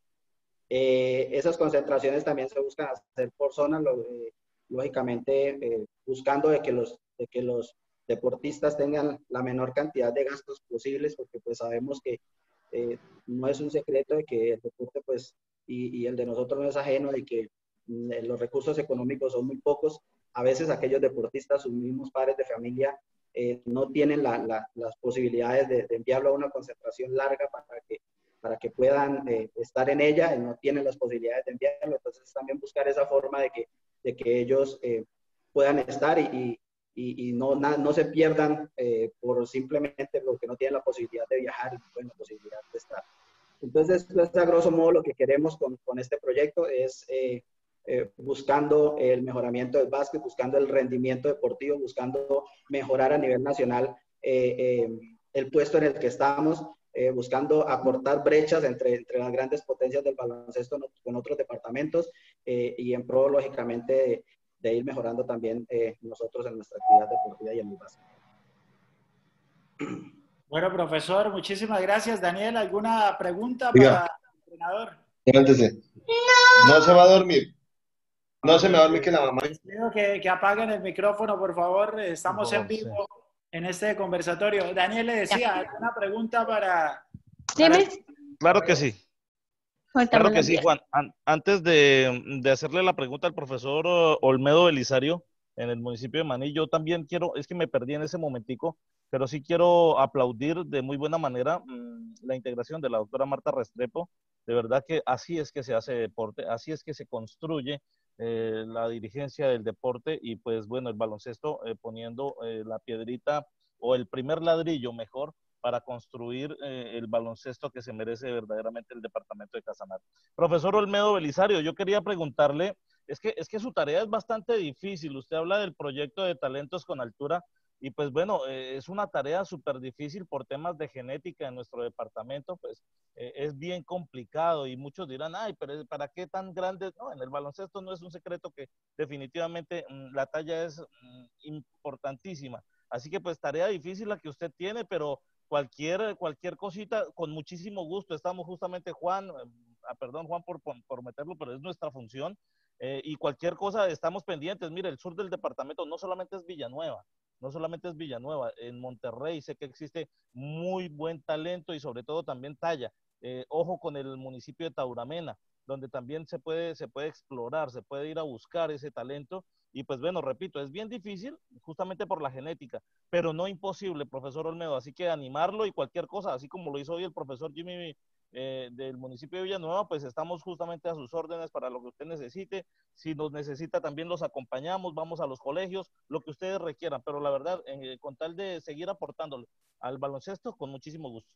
Eh, esas concentraciones también se buscan hacer por zona, lo, eh, lógicamente eh, buscando de que los, de que los deportistas tengan la menor cantidad de gastos posibles, porque pues sabemos que eh, no es un secreto de que el deporte pues y, y el de nosotros no es ajeno, de que mm, los recursos económicos son muy pocos. A veces aquellos deportistas, sus mismos padres de familia, eh, no tienen la, la, las posibilidades de, de enviarlo a una concentración larga para que, para que puedan eh, estar en ella, y no tienen las posibilidades de enviarlo. Entonces también buscar esa forma de que, de que ellos eh, puedan estar y, y Y, y no, na, no se pierdan eh, por simplemente porque no tienen la posibilidad de viajar y no tienen la posibilidad de estar. Entonces, pues, a grosso modo, lo que queremos con, con este proyecto es eh, eh, buscando el mejoramiento del básquet, buscando el rendimiento deportivo, buscando mejorar a nivel nacional eh, eh, el puesto en el que estamos, eh, buscando acortar brechas entre, entre las grandes potencias del baloncesto con otros departamentos eh, y en pro, lógicamente, de, de ir mejorando también eh, nosotros en nuestra actividad deportiva y en el básquet. Bueno, profesor, muchísimas gracias. Daniel, ¿alguna pregunta Oiga, para el entrenador? Levántese. No se va a dormir. No se me va a dormir que la mamá... Les pido que, que apaguen el micrófono, por favor. Estamos Por en favor, vivo sí. en este conversatorio. Daniel le decía, ¿alguna pregunta para...? Dime. para- Claro que sí. Ahorita Claro me que lo sí, envías. Juan. An- antes de, de hacerle la pregunta al profesor eh, Olmedo Belisario en el municipio de Maní, yo también quiero, es que me perdí en ese momentico, pero sí quiero aplaudir de muy buena manera mmm, la integración de la doctora Marta Restrepo. De verdad que así es que se hace deporte, así es que se construye eh, la dirigencia del deporte y pues bueno, el baloncesto eh, poniendo eh, la piedrita o el primer ladrillo mejor para construir eh, el baloncesto que se merece verdaderamente el departamento de Casanare. Profesor Olmedo Belisario, yo quería preguntarle, es que, es que su tarea es bastante difícil, usted habla del proyecto de talentos con altura, y pues bueno, eh, es una tarea súper difícil por temas de genética en nuestro departamento, pues eh, es bien complicado y muchos dirán, ay, pero ¿para qué tan grande? No, en el baloncesto no es un secreto que definitivamente mmm, la talla es mmm, importantísima. Así que pues tarea difícil la que usted tiene, pero cualquier, cualquier cosita, con muchísimo gusto. Estamos justamente, Juan, eh, perdón Juan por, por, por meterlo, pero es nuestra función. Eh, y cualquier cosa, estamos pendientes. Mire, el sur del departamento no solamente es Villanueva, no solamente es Villanueva, en Monterrey sé que existe muy buen talento y sobre todo también talla. Eh, ojo con el municipio de Tauramena, donde también se puede, se puede explorar, se puede ir a buscar ese talento. Y pues bueno, repito, es bien difícil justamente por la genética, pero no imposible, profesor Olmedo. Así que animarlo y cualquier cosa, así como lo hizo hoy el profesor Jimmy eh, del municipio de Villanueva, pues estamos justamente a sus órdenes para lo que usted necesite. Si nos necesita también los acompañamos, vamos a los colegios, lo que ustedes requieran, pero la verdad, eh, con tal de seguir aportándole al baloncesto, con muchísimo gusto.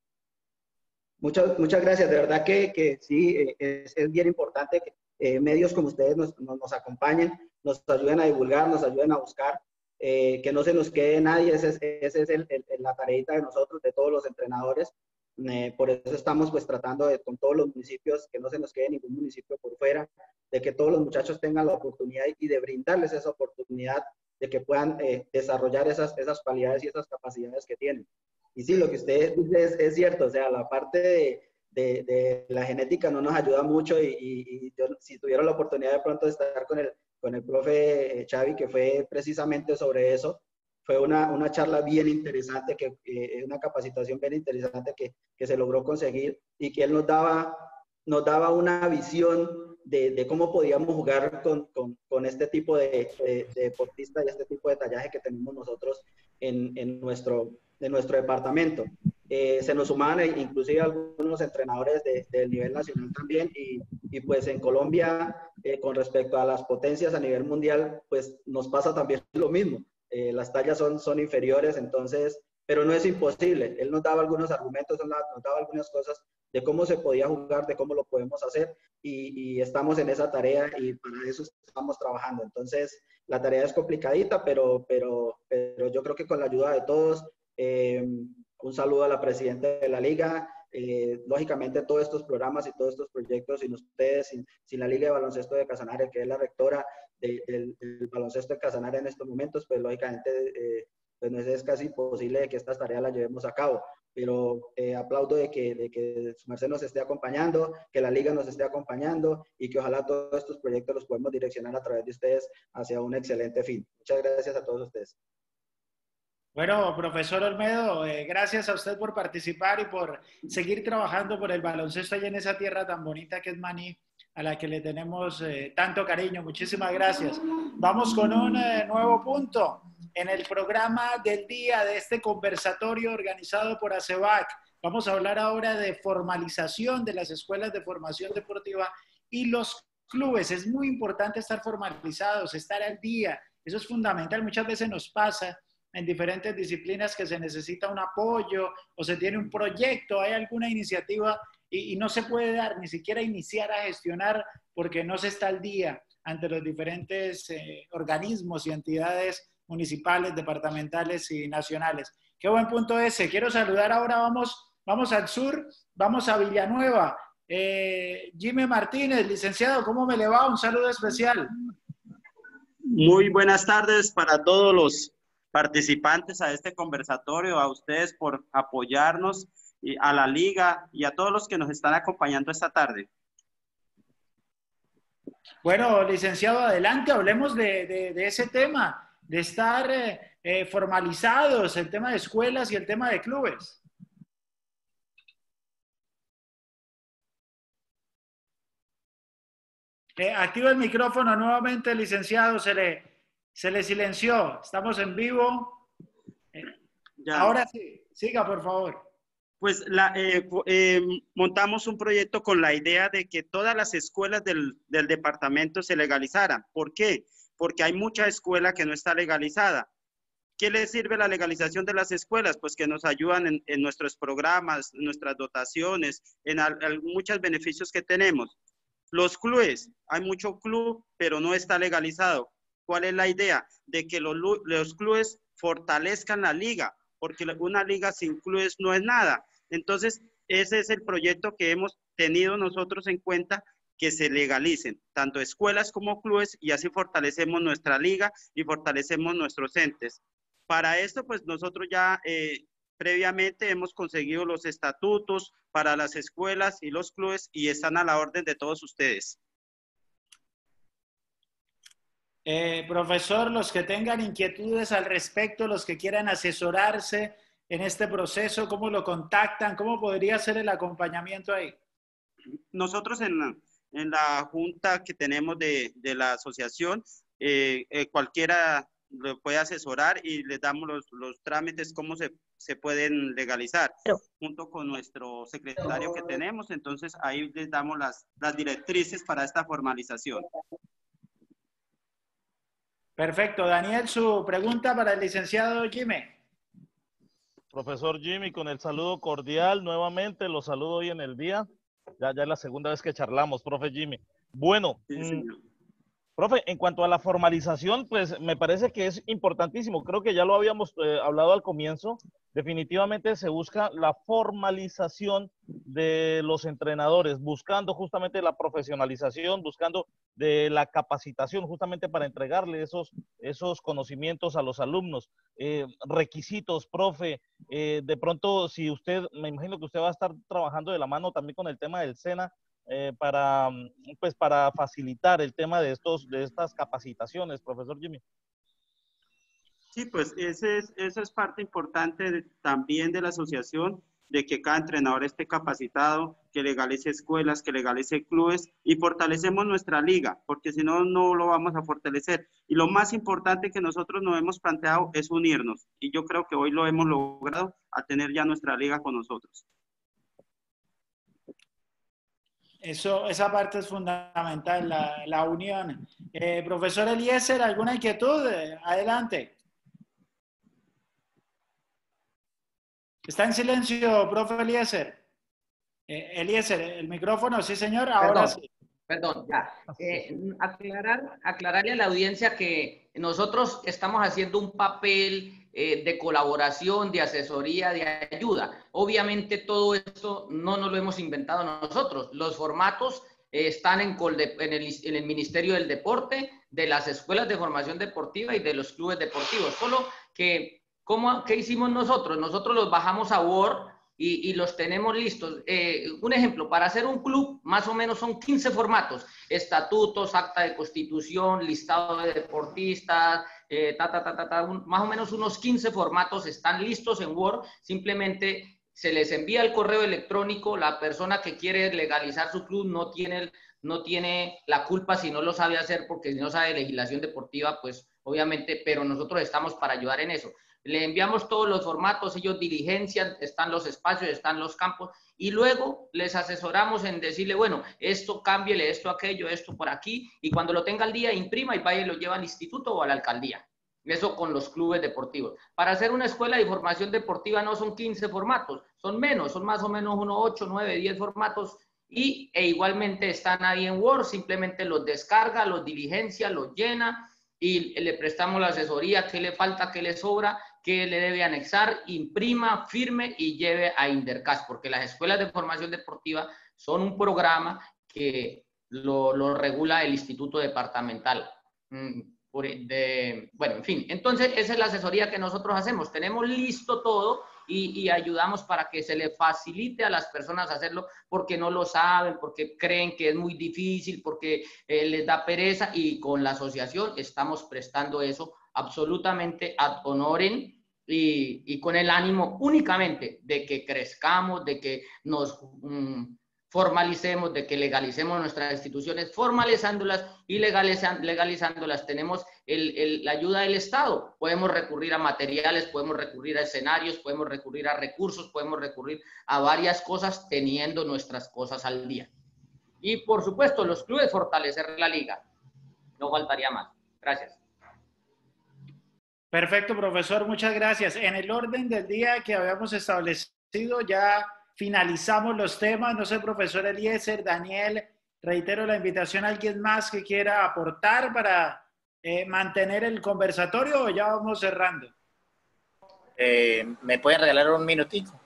Muchas, muchas gracias, de verdad que, que sí, eh, es, es bien importante que eh, medios como ustedes nos, nos, nos acompañen, nos ayuden a divulgar, nos ayuden a buscar, eh, que no se nos quede nadie, esa es, ese es el, el, la tareita de nosotros, de todos los entrenadores. Eh, por eso estamos pues tratando de, con todos los municipios, que no se nos quede ningún municipio por fuera, de que todos los muchachos tengan la oportunidad y de brindarles esa oportunidad de que puedan eh, desarrollar esas, esas cualidades y esas capacidades que tienen. Y sí, lo que usted dice es, es cierto, o sea, la parte de, de, de la genética no nos ayuda mucho y, y, y yo, si tuvieron la oportunidad de pronto de estar con el, con el profe Xavi, que fue precisamente sobre eso, fue una, una charla bien interesante, que, eh, una capacitación bien interesante que, que se logró conseguir y que él nos daba, nos daba una visión de, de cómo podíamos jugar con, con, con este tipo de, de, de deportista y este tipo de tallaje que tenemos nosotros en, en, nuestro, en nuestro departamento. Eh, se nos sumaban inclusive algunos entrenadores de, del nivel nacional también y, y pues en Colombia, eh, con respecto a las potencias a nivel mundial, pues nos pasa también lo mismo. Eh, las tallas son, son inferiores, entonces, pero no es imposible. Él nos daba algunos argumentos, nos daba algunas cosas de cómo se podía jugar, de cómo lo podemos hacer y, y estamos en esa tarea y para eso estamos trabajando. Entonces, la tarea es complicadita, pero, pero, pero yo creo que con la ayuda de todos, eh, un saludo a la presidenta de la liga, eh, lógicamente todos estos programas y todos estos proyectos, sin ustedes, sin, sin la Liga de Baloncesto de Casanare, que es la rectora de, del, del baloncesto de Casanare en estos momentos, pues lógicamente eh, pues no es casi imposible que estas tareas las llevemos a cabo. Pero eh, aplaudo de que, de que su merced nos esté acompañando, que la liga nos esté acompañando y que ojalá todos estos proyectos los podemos direccionar a través de ustedes hacia un excelente fin. Muchas gracias a todos ustedes. Bueno, profesor Olmedo, eh, gracias a usted por participar y por seguir trabajando por el baloncesto allá en esa tierra tan bonita que es Maní, a la que le tenemos eh, tanto cariño. Muchísimas gracias. Vamos con un eh, nuevo punto en el programa del día de este conversatorio organizado por ACEBAC. Vamos a hablar ahora de formalización de las escuelas de formación deportiva y los clubes. Es muy importante estar formalizados, estar al día. Eso es fundamental. Muchas veces nos pasa en diferentes disciplinas que se necesita un apoyo o se tiene un proyecto, hay alguna iniciativa y, y no se puede dar, ni siquiera iniciar a gestionar porque no se está al día ante los diferentes eh, organismos y entidades municipales, departamentales y nacionales. Qué buen punto ese. Quiero saludar ahora, vamos, vamos al sur, vamos a Villanueva. Eh, Jimmy Martínez, licenciado, ¿cómo me le va? Un saludo especial. Muy buenas tardes para todos los participantes a este conversatorio, a ustedes por apoyarnos, y a la liga y a todos los que nos están acompañando esta tarde. Bueno, licenciado, adelante, hablemos de, de, de ese tema, de estar eh, eh, formalizados, el tema de escuelas y el tema de clubes. Eh, activa el micrófono nuevamente, licenciado, se le, se le silenció. Estamos en vivo. Eh, ahora sí, siga, por favor. Pues la, eh, eh, montamos un proyecto con la idea de que todas las escuelas del, del departamento se legalizaran. ¿Por qué? Porque hay mucha escuela que no está legalizada. ¿Qué les sirve la legalización de las escuelas? Pues que nos ayudan en, en nuestros programas, en nuestras dotaciones, en al, al, muchos beneficios que tenemos. Los clubes, hay mucho club, pero no está legalizado. ¿Cuál es la idea? De que los, los clubes fortalezcan la liga, porque una liga sin clubes no es nada. Entonces, ese es el proyecto que hemos tenido nosotros en cuenta, que se legalicen tanto escuelas como clubes y así fortalecemos nuestra liga y fortalecemos nuestros entes. Para esto, pues nosotros ya eh, previamente hemos conseguido los estatutos para las escuelas y los clubes y están a la orden de todos ustedes. Eh, profesor, los que tengan inquietudes al respecto, los que quieran asesorarse en este proceso, ¿cómo lo contactan? ¿Cómo podría ser el acompañamiento ahí? Nosotros en la, en la junta que tenemos de, de la asociación, eh, eh, cualquiera lo puede asesorar y les damos los, los trámites, cómo se, se pueden legalizar, Pero, junto con nuestro secretario que tenemos. Entonces, ahí les damos las, las directrices para esta formalización. Perfecto. Daniel, su pregunta para el licenciado Jimmy. Profesor Jimmy, con el saludo cordial, nuevamente lo saludo hoy en el día. Ya, ya es la segunda vez que charlamos, profe Jimmy. Bueno, sí, mmm, profe, en cuanto a la formalización, pues me parece que es importantísimo. Creo que ya lo habíamos eh, hablado al comienzo, definitivamente se busca la formalización de los entrenadores, buscando justamente la profesionalización, buscando de la capacitación justamente para entregarle esos, esos conocimientos a los alumnos. Eh, requisitos, profe, eh, de pronto si usted, me imagino que usted va a estar trabajando de la mano también con el tema del SENA, eh, para, pues, para facilitar el tema de, estos, de estas capacitaciones, profesor Jimmy. Sí, pues ese es, esa es parte importante de, también de la asociación, de que cada entrenador esté capacitado, que legalice escuelas, que legalice clubes y fortalecemos nuestra liga, porque si no, no lo vamos a fortalecer. Y lo más importante que nosotros nos hemos planteado es unirnos y yo creo que hoy lo hemos logrado a tener ya nuestra liga con nosotros. Eso, esa parte es fundamental, la, la unión. Eh, profesor Eliezer, ¿alguna inquietud? Adelante. Está en silencio, profe Eliezer. Eh, Eliezer, el micrófono, sí señor, ahora Perdón, sí. Perdón, ya. Eh, aclarar, aclararle a la audiencia que nosotros estamos haciendo un papel eh, de colaboración, de asesoría, de ayuda. Obviamente todo esto no nos lo hemos inventado nosotros. Los formatos eh, están en, Colde, en, el, en el Ministerio del Deporte, de las escuelas de formación deportiva y de los clubes deportivos. Solo que, ¿cómo, ¿qué hicimos nosotros? Nosotros los bajamos a Word y, y los tenemos listos. Eh, un ejemplo, para hacer un club, más o menos son quince formatos. Estatutos, acta de constitución, listado de deportistas, eh, ta, ta, ta, ta, ta, un, más o menos unos quince formatos están listos en Word. Simplemente se les envía el correo electrónico. La persona que quiere legalizar su club no tiene, no tiene la culpa si no lo sabe hacer, porque si no sabe legislación deportiva, pues obviamente, pero nosotros estamos para ayudar en eso. Le enviamos todos los formatos, ellos diligencian, están los espacios, están los campos, y luego les asesoramos en decirle, bueno, esto cámbiele, esto aquello, esto por aquí, y cuando lo tenga al día, imprima y vaya y lo lleva al instituto o a la alcaldía. Eso con los clubes deportivos. Para hacer una escuela de formación deportiva no son quince formatos, son menos, son más o menos unos ocho, nueve, diez formatos, y e igualmente están ahí en Word, simplemente los descarga, los diligencia, los llena, y le prestamos la asesoría, qué le falta, qué le sobra, qué le debe anexar, imprima, firme y lleve a Indercas, porque las escuelas de formación deportiva son un programa que lo, lo regula el Instituto Departamental. De, bueno, en fin, entonces esa es la asesoría que nosotros hacemos. Tenemos listo todo y, y ayudamos para que se le facilite a las personas hacerlo porque no lo saben, porque creen que es muy difícil, porque eh, les da pereza, y con la asociación estamos prestando eso absolutamente ad honorem y, y con el ánimo únicamente de que crezcamos, de que nos um, formalicemos, de que legalicemos nuestras instituciones, formalizándolas y legalizan, legalizándolas. Tenemos el, el, la ayuda del Estado, podemos recurrir a materiales, podemos recurrir a escenarios, podemos recurrir a recursos, podemos recurrir a varias cosas teniendo nuestras cosas al día. Y por supuesto, los clubes, fortalecer la liga. No faltaría más. Gracias. Perfecto, profesor, muchas gracias. En el orden del día que habíamos establecido ya finalizamos los temas. No sé, profesor Eliezer, Daniel, reitero la invitación a alguien más que quiera aportar para eh, mantener el conversatorio, o ya vamos cerrando. Eh, ¿Me pueden regalar un minutico?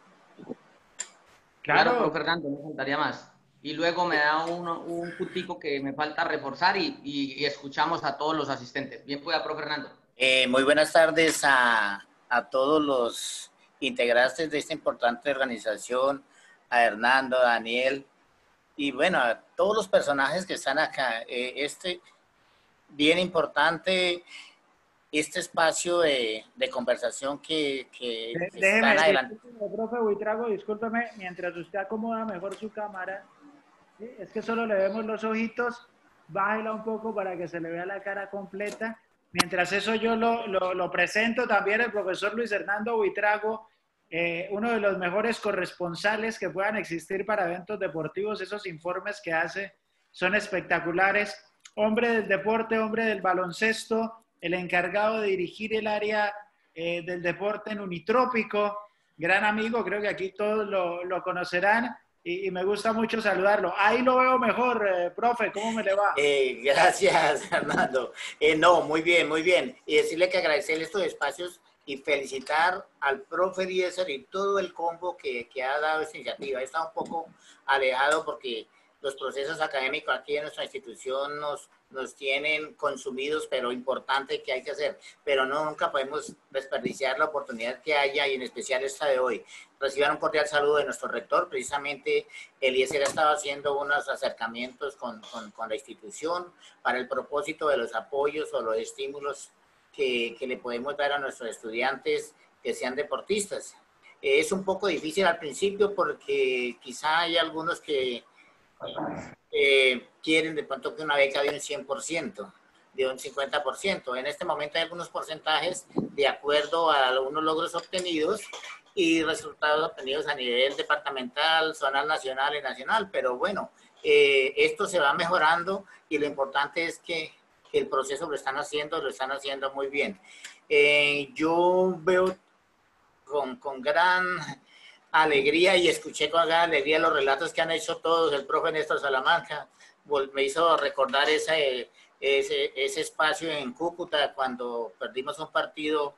Claro, claro, Fernando, no faltaría más. Y luego me da uno, un puntico que me falta reforzar y, y, y escuchamos a todos los asistentes. Bien, pueda, profe Fernando. Eh, muy buenas tardes a, a todos los integrantes de esta importante organización, a Hernando, a Daniel, y bueno, a todos los personajes que están acá. Eh, este, bien importante, este espacio de, de conversación que, que Déjeme, están adelante. Discúlpeme, profe Buitrago, discúlpeme, mientras usted acomoda mejor su cámara, ¿sí? Es que solo le vemos los ojitos, bájela un poco para que se le vea la cara completa. Mientras eso yo lo, lo, lo presento también el profesor Luis Hernando Buitrago, eh, uno de los mejores corresponsales que puedan existir para eventos deportivos. Esos informes que hace son espectaculares. Hombre del deporte, hombre del baloncesto, el encargado de dirigir el área eh, del deporte en Unitrópico, gran amigo, creo que aquí todos lo, lo conocerán. Y, y me gusta mucho saludarlo. Ahí lo veo mejor, eh, profe, ¿cómo me le va? Eh, gracias, Fernando. Eh, no, muy bien, muy bien. Y decirle que agradecerle estos espacios y felicitar al profe Eliezer y todo el combo que, que ha dado esta iniciativa. Está un poco alejado porque los procesos académicos aquí en nuestra institución nos, nos tienen consumidos, pero importante que hay que hacer. Pero no, nunca podemos desperdiciar la oportunidad que haya, y en especial esta de hoy. Reciban un cordial saludo de nuestro rector. Precisamente Eliezer ha estado haciendo unos acercamientos con, con, con la institución para el propósito de los apoyos o los estímulos que, que le podemos dar a nuestros estudiantes que sean deportistas. Es un poco difícil al principio porque quizá hay algunos que Eh, quieren de pronto que una beca de un cien por ciento, de un cincuenta por ciento. En este momento hay algunos porcentajes de acuerdo a algunos logros obtenidos y resultados obtenidos a nivel departamental, zonal, nacional y nacional. Pero bueno, eh, esto se va mejorando y lo importante es que, que el proceso lo están haciendo, lo están haciendo muy bien. Eh, yo veo con, con gran alegría y escuché con gran alegría los relatos que han hecho todos. El profe Néstor Salamanca me hizo recordar ese, ese, ese espacio en Cúcuta cuando perdimos un partido,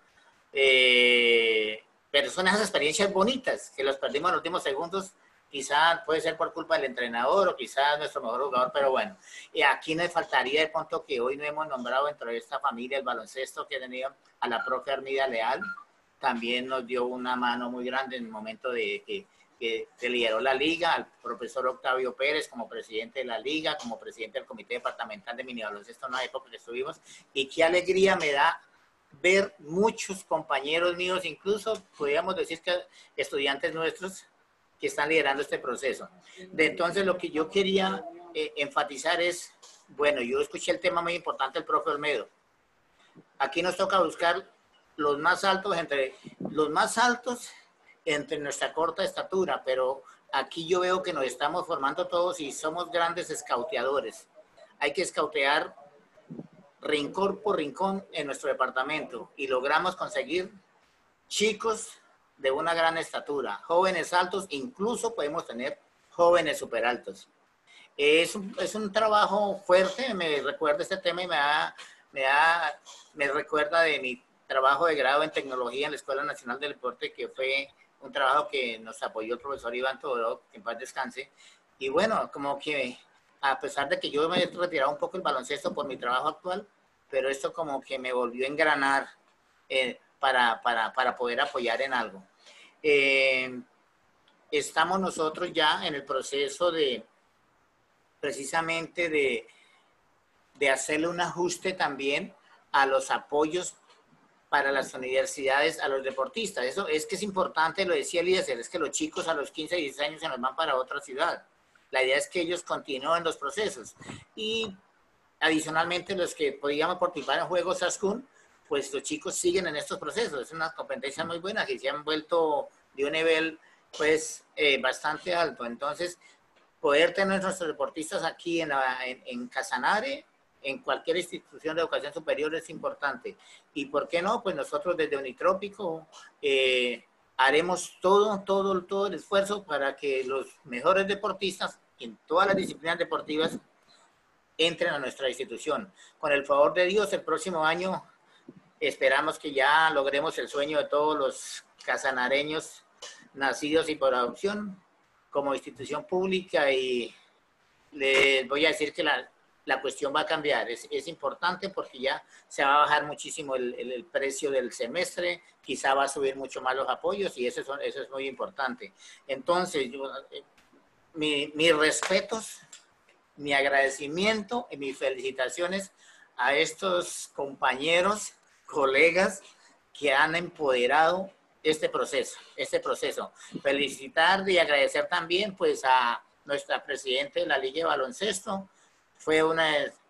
eh, pero son esas experiencias bonitas que los perdimos en los últimos segundos. Quizá puede ser por culpa del entrenador o quizá nuestro mejor jugador, pero bueno, y aquí nos faltaría de pronto que hoy no hemos nombrado dentro de esta familia el baloncesto que tenía a la profe Armida Leal. También nos dio una mano muy grande en el momento de que, que se lideró la liga, al profesor Octavio Pérez como presidente de la liga, como presidente del comité departamental de mini baloncesto en una época que estuvimos, y qué alegría me da ver muchos compañeros míos, incluso podríamos decir que estudiantes nuestros que están liderando este proceso. De entonces lo que yo quería eh, enfatizar es, bueno, yo escuché el tema muy importante del profe Olmedo. Aquí nos toca buscar los más altos entre los más altos entre nuestra corta estatura, pero aquí yo veo que nos estamos formando todos y somos grandes escauteadores. Hay que escautear rincón por rincón en nuestro departamento y logramos conseguir chicos de una gran estatura, jóvenes altos, incluso podemos tener jóvenes super altos. Es un, es un trabajo fuerte, me recuerda este tema y me da, me da, me recuerda de mi trabajo de grado en tecnología en la Escuela Nacional del Deporte, que fue un trabajo que nos apoyó el profesor Iván Todoro, que en paz descanse. Y bueno, como que a pesar de que yo me he retirado un poco el baloncesto por mi trabajo actual, pero esto como que me volvió a engranar eh, para, para, para poder apoyar en algo. Eh, estamos nosotros ya en el proceso de, precisamente de, de hacerle un ajuste también a los apoyos para las universidades a los deportistas. Eso es que es importante, lo decía Eliezer, es que los chicos a los quince, dieciséis años se nos van para otra ciudad. La idea es que ellos continúen los procesos. Y adicionalmente los que podíamos participar en Juegos Ascun, pues los chicos siguen en estos procesos. Es una competencia muy buena que se han vuelto de un nivel pues eh, bastante alto. Entonces, poder tener nuestros deportistas aquí en, la, en, en Casanare, en cualquier institución de educación superior es importante. ¿Y por qué no? Pues nosotros desde Unitrópico eh, haremos todo, todo, todo el esfuerzo para que los mejores deportistas en todas las disciplinas deportivas entren a nuestra institución. Con el favor de Dios, el próximo año esperamos que ya logremos el sueño de todos los casanareños nacidos y por adopción como institución pública, y les voy a decir que la la cuestión va a cambiar. Es, es importante porque ya se va a bajar muchísimo el, el, el precio del semestre, quizá va a subir mucho más los apoyos y eso es, eso es muy importante. Entonces, yo, eh, mi, mis respetos, mi agradecimiento y mis felicitaciones a estos compañeros, colegas que han empoderado este proceso, este proceso. Felicitar y agradecer también pues a nuestra presidenta de la Liga de Baloncesto. Fue una,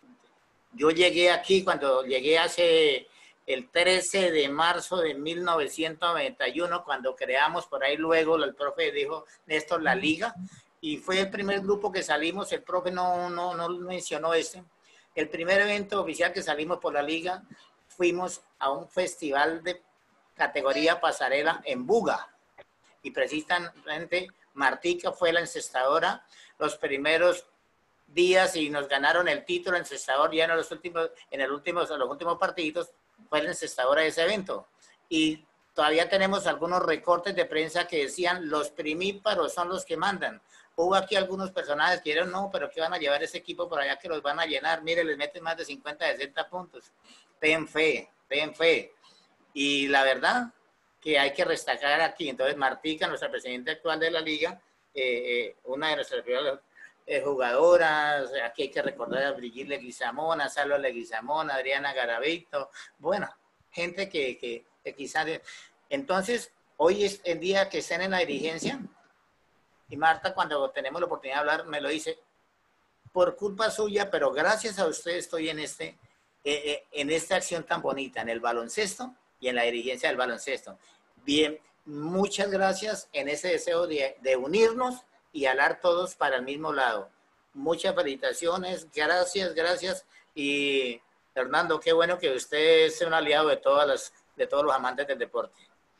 yo llegué aquí cuando llegué hace el trece de marzo de mil novecientos noventa y uno, cuando creamos por ahí luego, el profe dijo, Néstor, la liga, y fue el primer grupo que salimos, el profe no, no, no mencionó ese. El primer evento oficial que salimos por la liga, fuimos a un festival de categoría pasarela en Buga, y precisamente Martica fue la encestadora los primeros días y nos ganaron el título encestador ya en los últimos, en el últimos, en los últimos partidos, fue la encestadora de ese evento. y todavía tenemos algunos recortes de prensa que decían los primíparos son los que mandan. Hubo aquí algunos personajes que dijeron, no, pero ¿qué van a llevar ese equipo por allá que los van a llenar? Mire, les meten más de cincuenta, sesenta puntos. Ten fe, ten fe. Y la verdad que hay que destacar aquí. Entonces, Martica, nuestra presidenta actual de la liga, eh, eh, una de nuestras primeras eh, jugadoras, aquí hay que recordar a Brigitte Leguizamón, a Salva Leguizamón, a Adriana Garavito, bueno, gente que, que, que quizás... Entonces, hoy es el día que estén en la dirigencia, y Marta, cuando tenemos la oportunidad de hablar, me lo dice, por culpa suya, pero gracias a usted estoy en, este, eh, eh, en esta acción tan bonita, en el baloncesto y en la dirigencia del baloncesto. Bien, muchas gracias en ese deseo de, de unirnos y hablar todos para el mismo lado. Muchas felicitaciones, gracias, gracias. Y Hernando, qué bueno que usted es un aliado de, todas las, de todos los amantes del deporte.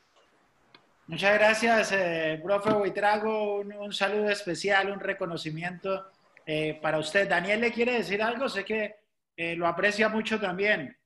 Muchas gracias, eh, profe Buitrago. Un, un saludo especial, un reconocimiento eh, para usted. Daniel, ¿le quiere decir algo? Sé que eh, lo aprecia mucho también.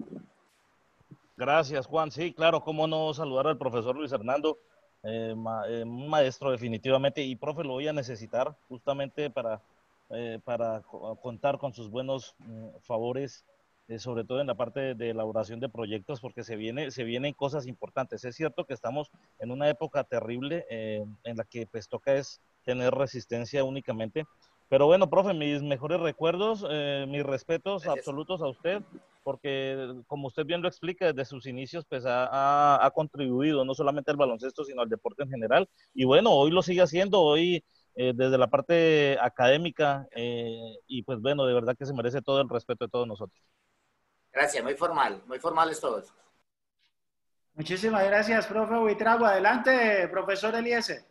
Gracias, Juan. Sí, claro, cómo no saludar al profesor Luis Hernando, eh, ma, eh, un maestro definitivamente. Y, profe, lo voy a necesitar justamente para, eh, para contar con sus buenos mm, favores, Eh, sobre todo en la parte de, de elaboración de proyectos, porque se, viene, se vienen cosas importantes. Es cierto que estamos en una época terrible eh, en la que pues toca es tener resistencia únicamente, pero bueno, profe, mis mejores recuerdos, eh, mis respetos Gracias. absolutos a usted, porque como usted bien lo explica, desde sus inicios pues ha, ha, ha contribuido no solamente al baloncesto, sino al deporte en general, y bueno, hoy lo sigue haciendo, hoy eh, desde la parte académica, eh, y pues bueno, de verdad que se merece todo el respeto de todos nosotros. Gracias, muy formal, muy formales todos. Muchísimas gracias, profe Buitrago. Adelante, profesor Eliezer.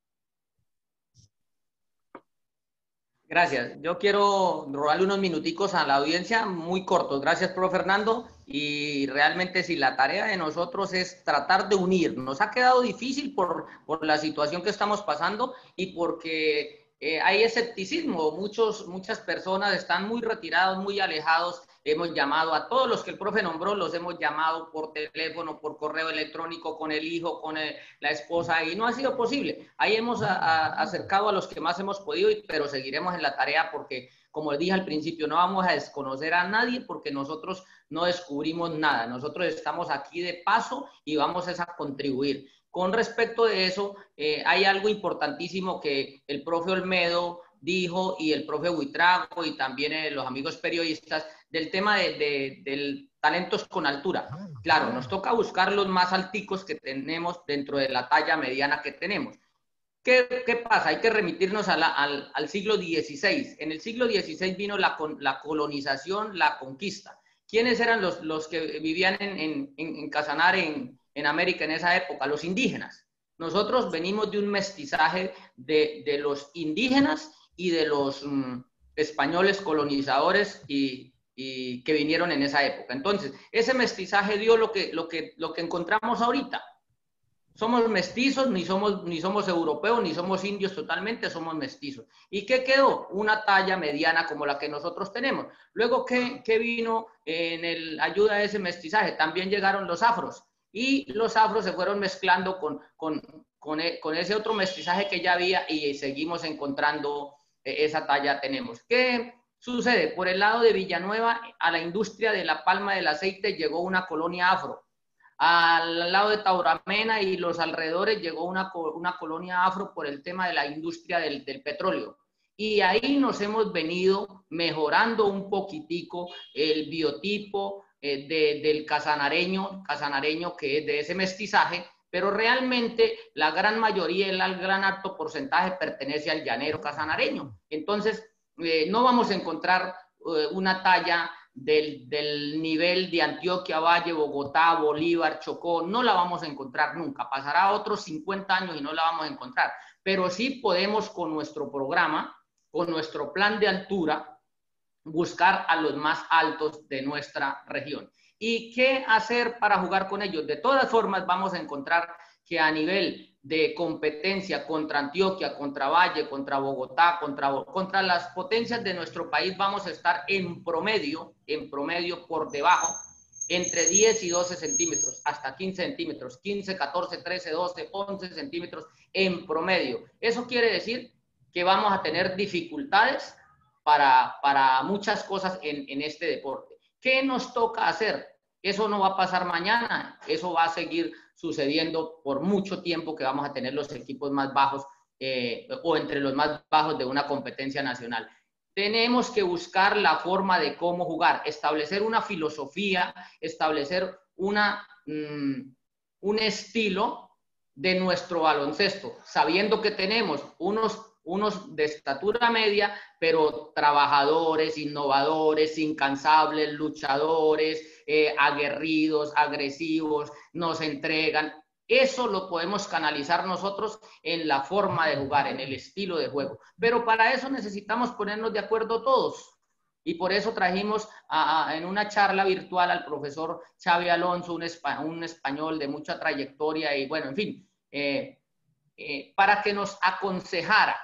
Gracias. Yo quiero robarle unos minuticos a la audiencia, muy cortos. Gracias, profe Fernando. Y realmente si la tarea de nosotros es tratar de unir. Nos ha quedado difícil por, por la situación que estamos pasando y porque eh, hay escepticismo. Muchos, muchas personas están muy retirados, muy alejados. Hemos llamado a todos los que el profe nombró, los hemos llamado por teléfono, por correo electrónico, con el hijo, con el, la esposa, y no ha sido posible. Ahí hemos a, a, acercado a los que más hemos podido, pero seguiremos en la tarea porque, como les dije al principio, no vamos a desconocer a nadie porque nosotros no descubrimos nada. Nosotros estamos aquí de paso y vamos a contribuir. Con respecto de eso, eh, hay algo importantísimo que el profe Olmedo dijo y el profe Buitrago y también eh, los amigos periodistas del tema de, de, del talentos con altura. Claro, nos toca buscar los más alticos que tenemos dentro de la talla mediana que tenemos. ¿Qué, qué pasa? Hay que remitirnos a la, al, al siglo dieciséis. En el siglo dieciséis vino la, la colonización, la conquista. ¿Quiénes eran los, los que vivían en, en, en Casanare, en, en América en esa época? Los indígenas. Nosotros venimos de un mestizaje de, de los indígenas y de los mm, españoles colonizadores y, y que vinieron en esa época. Entonces, ese mestizaje dio lo que, lo que, lo que encontramos ahorita. Somos mestizos, ni somos, ni somos europeos, ni somos indios totalmente, somos mestizos. ¿Y qué quedó? Una talla mediana como la que nosotros tenemos. Luego, ¿qué, qué vino en el ayuda a ese mestizaje? También llegaron los afros. Y los afros se fueron mezclando con, con, con, con ese otro mestizaje que ya había y seguimos encontrando esa talla tenemos. ¿Qué sucede? Por el lado de Villanueva, a la industria de la palma del aceite llegó una colonia afro. Al lado de Tauramena y los alrededores llegó una, una colonia afro por el tema de la industria del, del petróleo. Y ahí nos hemos venido mejorando un poquitico el biotipo eh, de, del casanareño, casanareño que es de ese mestizaje, pero realmente la gran mayoría, el gran alto porcentaje pertenece al llanero casanareño. Entonces, eh, no vamos a encontrar eh, una talla del, del nivel de Antioquia, Valle, Bogotá, Bolívar, Chocó, no la vamos a encontrar nunca. Pasará otros cincuenta años y no la vamos a encontrar. Pero sí podemos con nuestro programa, con nuestro plan de altura, buscar a los más altos de nuestra región. ¿Y qué hacer para jugar con ellos? De todas formas, vamos a encontrar que a nivel de competencia contra Antioquia, contra Valle, contra Bogotá, contra, contra las potencias de nuestro país, vamos a estar en promedio, en promedio por debajo entre diez y doce centímetros, hasta quince centímetros, quince, catorce, trece, doce, once centímetros en promedio. Eso quiere decir que vamos a tener dificultades para, para muchas cosas en, en este deporte. ¿Qué nos toca hacer? Eso no va a pasar mañana, eso va a seguir sucediendo por mucho tiempo, que vamos a tener los equipos más bajos eh, o entre los más bajos de una competencia nacional. Tenemos que buscar la forma de cómo jugar, establecer una filosofía, establecer una, um, un estilo de nuestro baloncesto, sabiendo que tenemos unos, unos de estatura media, pero trabajadores, innovadores, incansables, luchadores, eh, aguerridos, agresivos, nos entregan. Eso lo podemos canalizar nosotros en la forma de jugar, en el estilo de juego. Pero para eso necesitamos ponernos de acuerdo todos. Y por eso trajimos a, a, en una charla virtual al profesor Xavi Alonso, un, espa, un español de mucha trayectoria y bueno, en fin, eh, eh, para que nos aconsejara.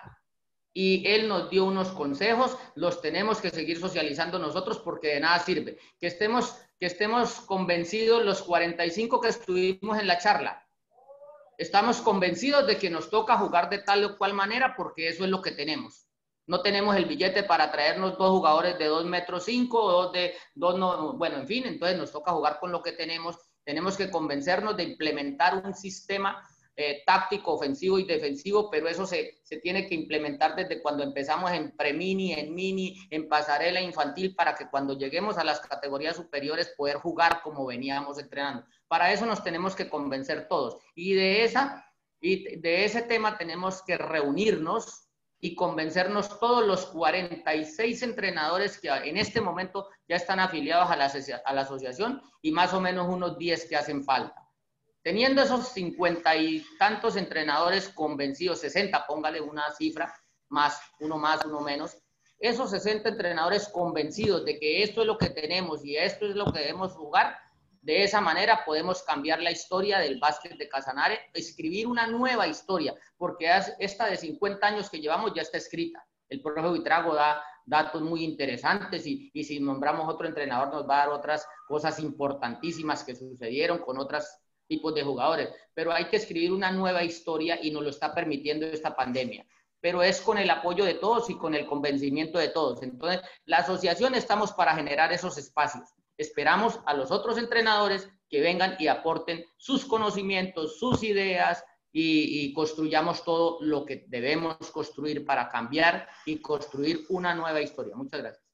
Y él nos dio unos consejos, los tenemos que seguir socializando nosotros porque de nada sirve. Que estemos, que estemos convencidos los cuarenta y cinco que estuvimos en la charla. Estamos convencidos de que nos toca jugar de tal o cual manera porque eso es lo que tenemos. No tenemos el billete para traernos dos jugadores de dos metros cinco o dos de dos, no, bueno, en fin, entonces nos toca jugar con lo que tenemos. Tenemos que convencernos de implementar un sistema eh, táctico, ofensivo y defensivo, pero eso se, se tiene que implementar desde cuando empezamos en pre-mini, en mini, en pasarela infantil, para que cuando lleguemos a las categorías superiores poder jugar como veníamos entrenando. Para eso nos tenemos que convencer todos. Y de, esa, y de ese tema tenemos que reunirnos y convencernos todos los cuarenta y seis entrenadores que en este momento ya están afiliados a la, a la asociación y más o menos unos diez que hacen falta. Teniendo esos cincuenta y tantos entrenadores convencidos, sesenta, póngale una cifra, más, uno más, uno menos, esos sesenta entrenadores convencidos de que esto es lo que tenemos y esto es lo que debemos jugar, de esa manera podemos cambiar la historia del básquet de Casanare, escribir una nueva historia, porque esta de cincuenta años que llevamos ya está escrita. El profe Buitrago da datos muy interesantes y, y si nombramos otro entrenador nos va a dar otras cosas importantísimas que sucedieron con otros tipos de jugadores. Pero hay que escribir una nueva historia y nos lo está permitiendo esta pandemia. Pero es con el apoyo de todos y con el convencimiento de todos. Entonces, la asociación estamos para generar esos espacios. Esperamos a los otros entrenadores que vengan y aporten sus conocimientos, sus ideas y, y construyamos todo lo que debemos construir para cambiar y construir una nueva historia. Muchas gracias.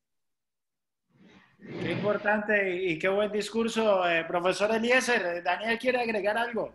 Qué importante y qué buen discurso, eh, profesor Eliezer. Daniel, ¿quiere agregar algo?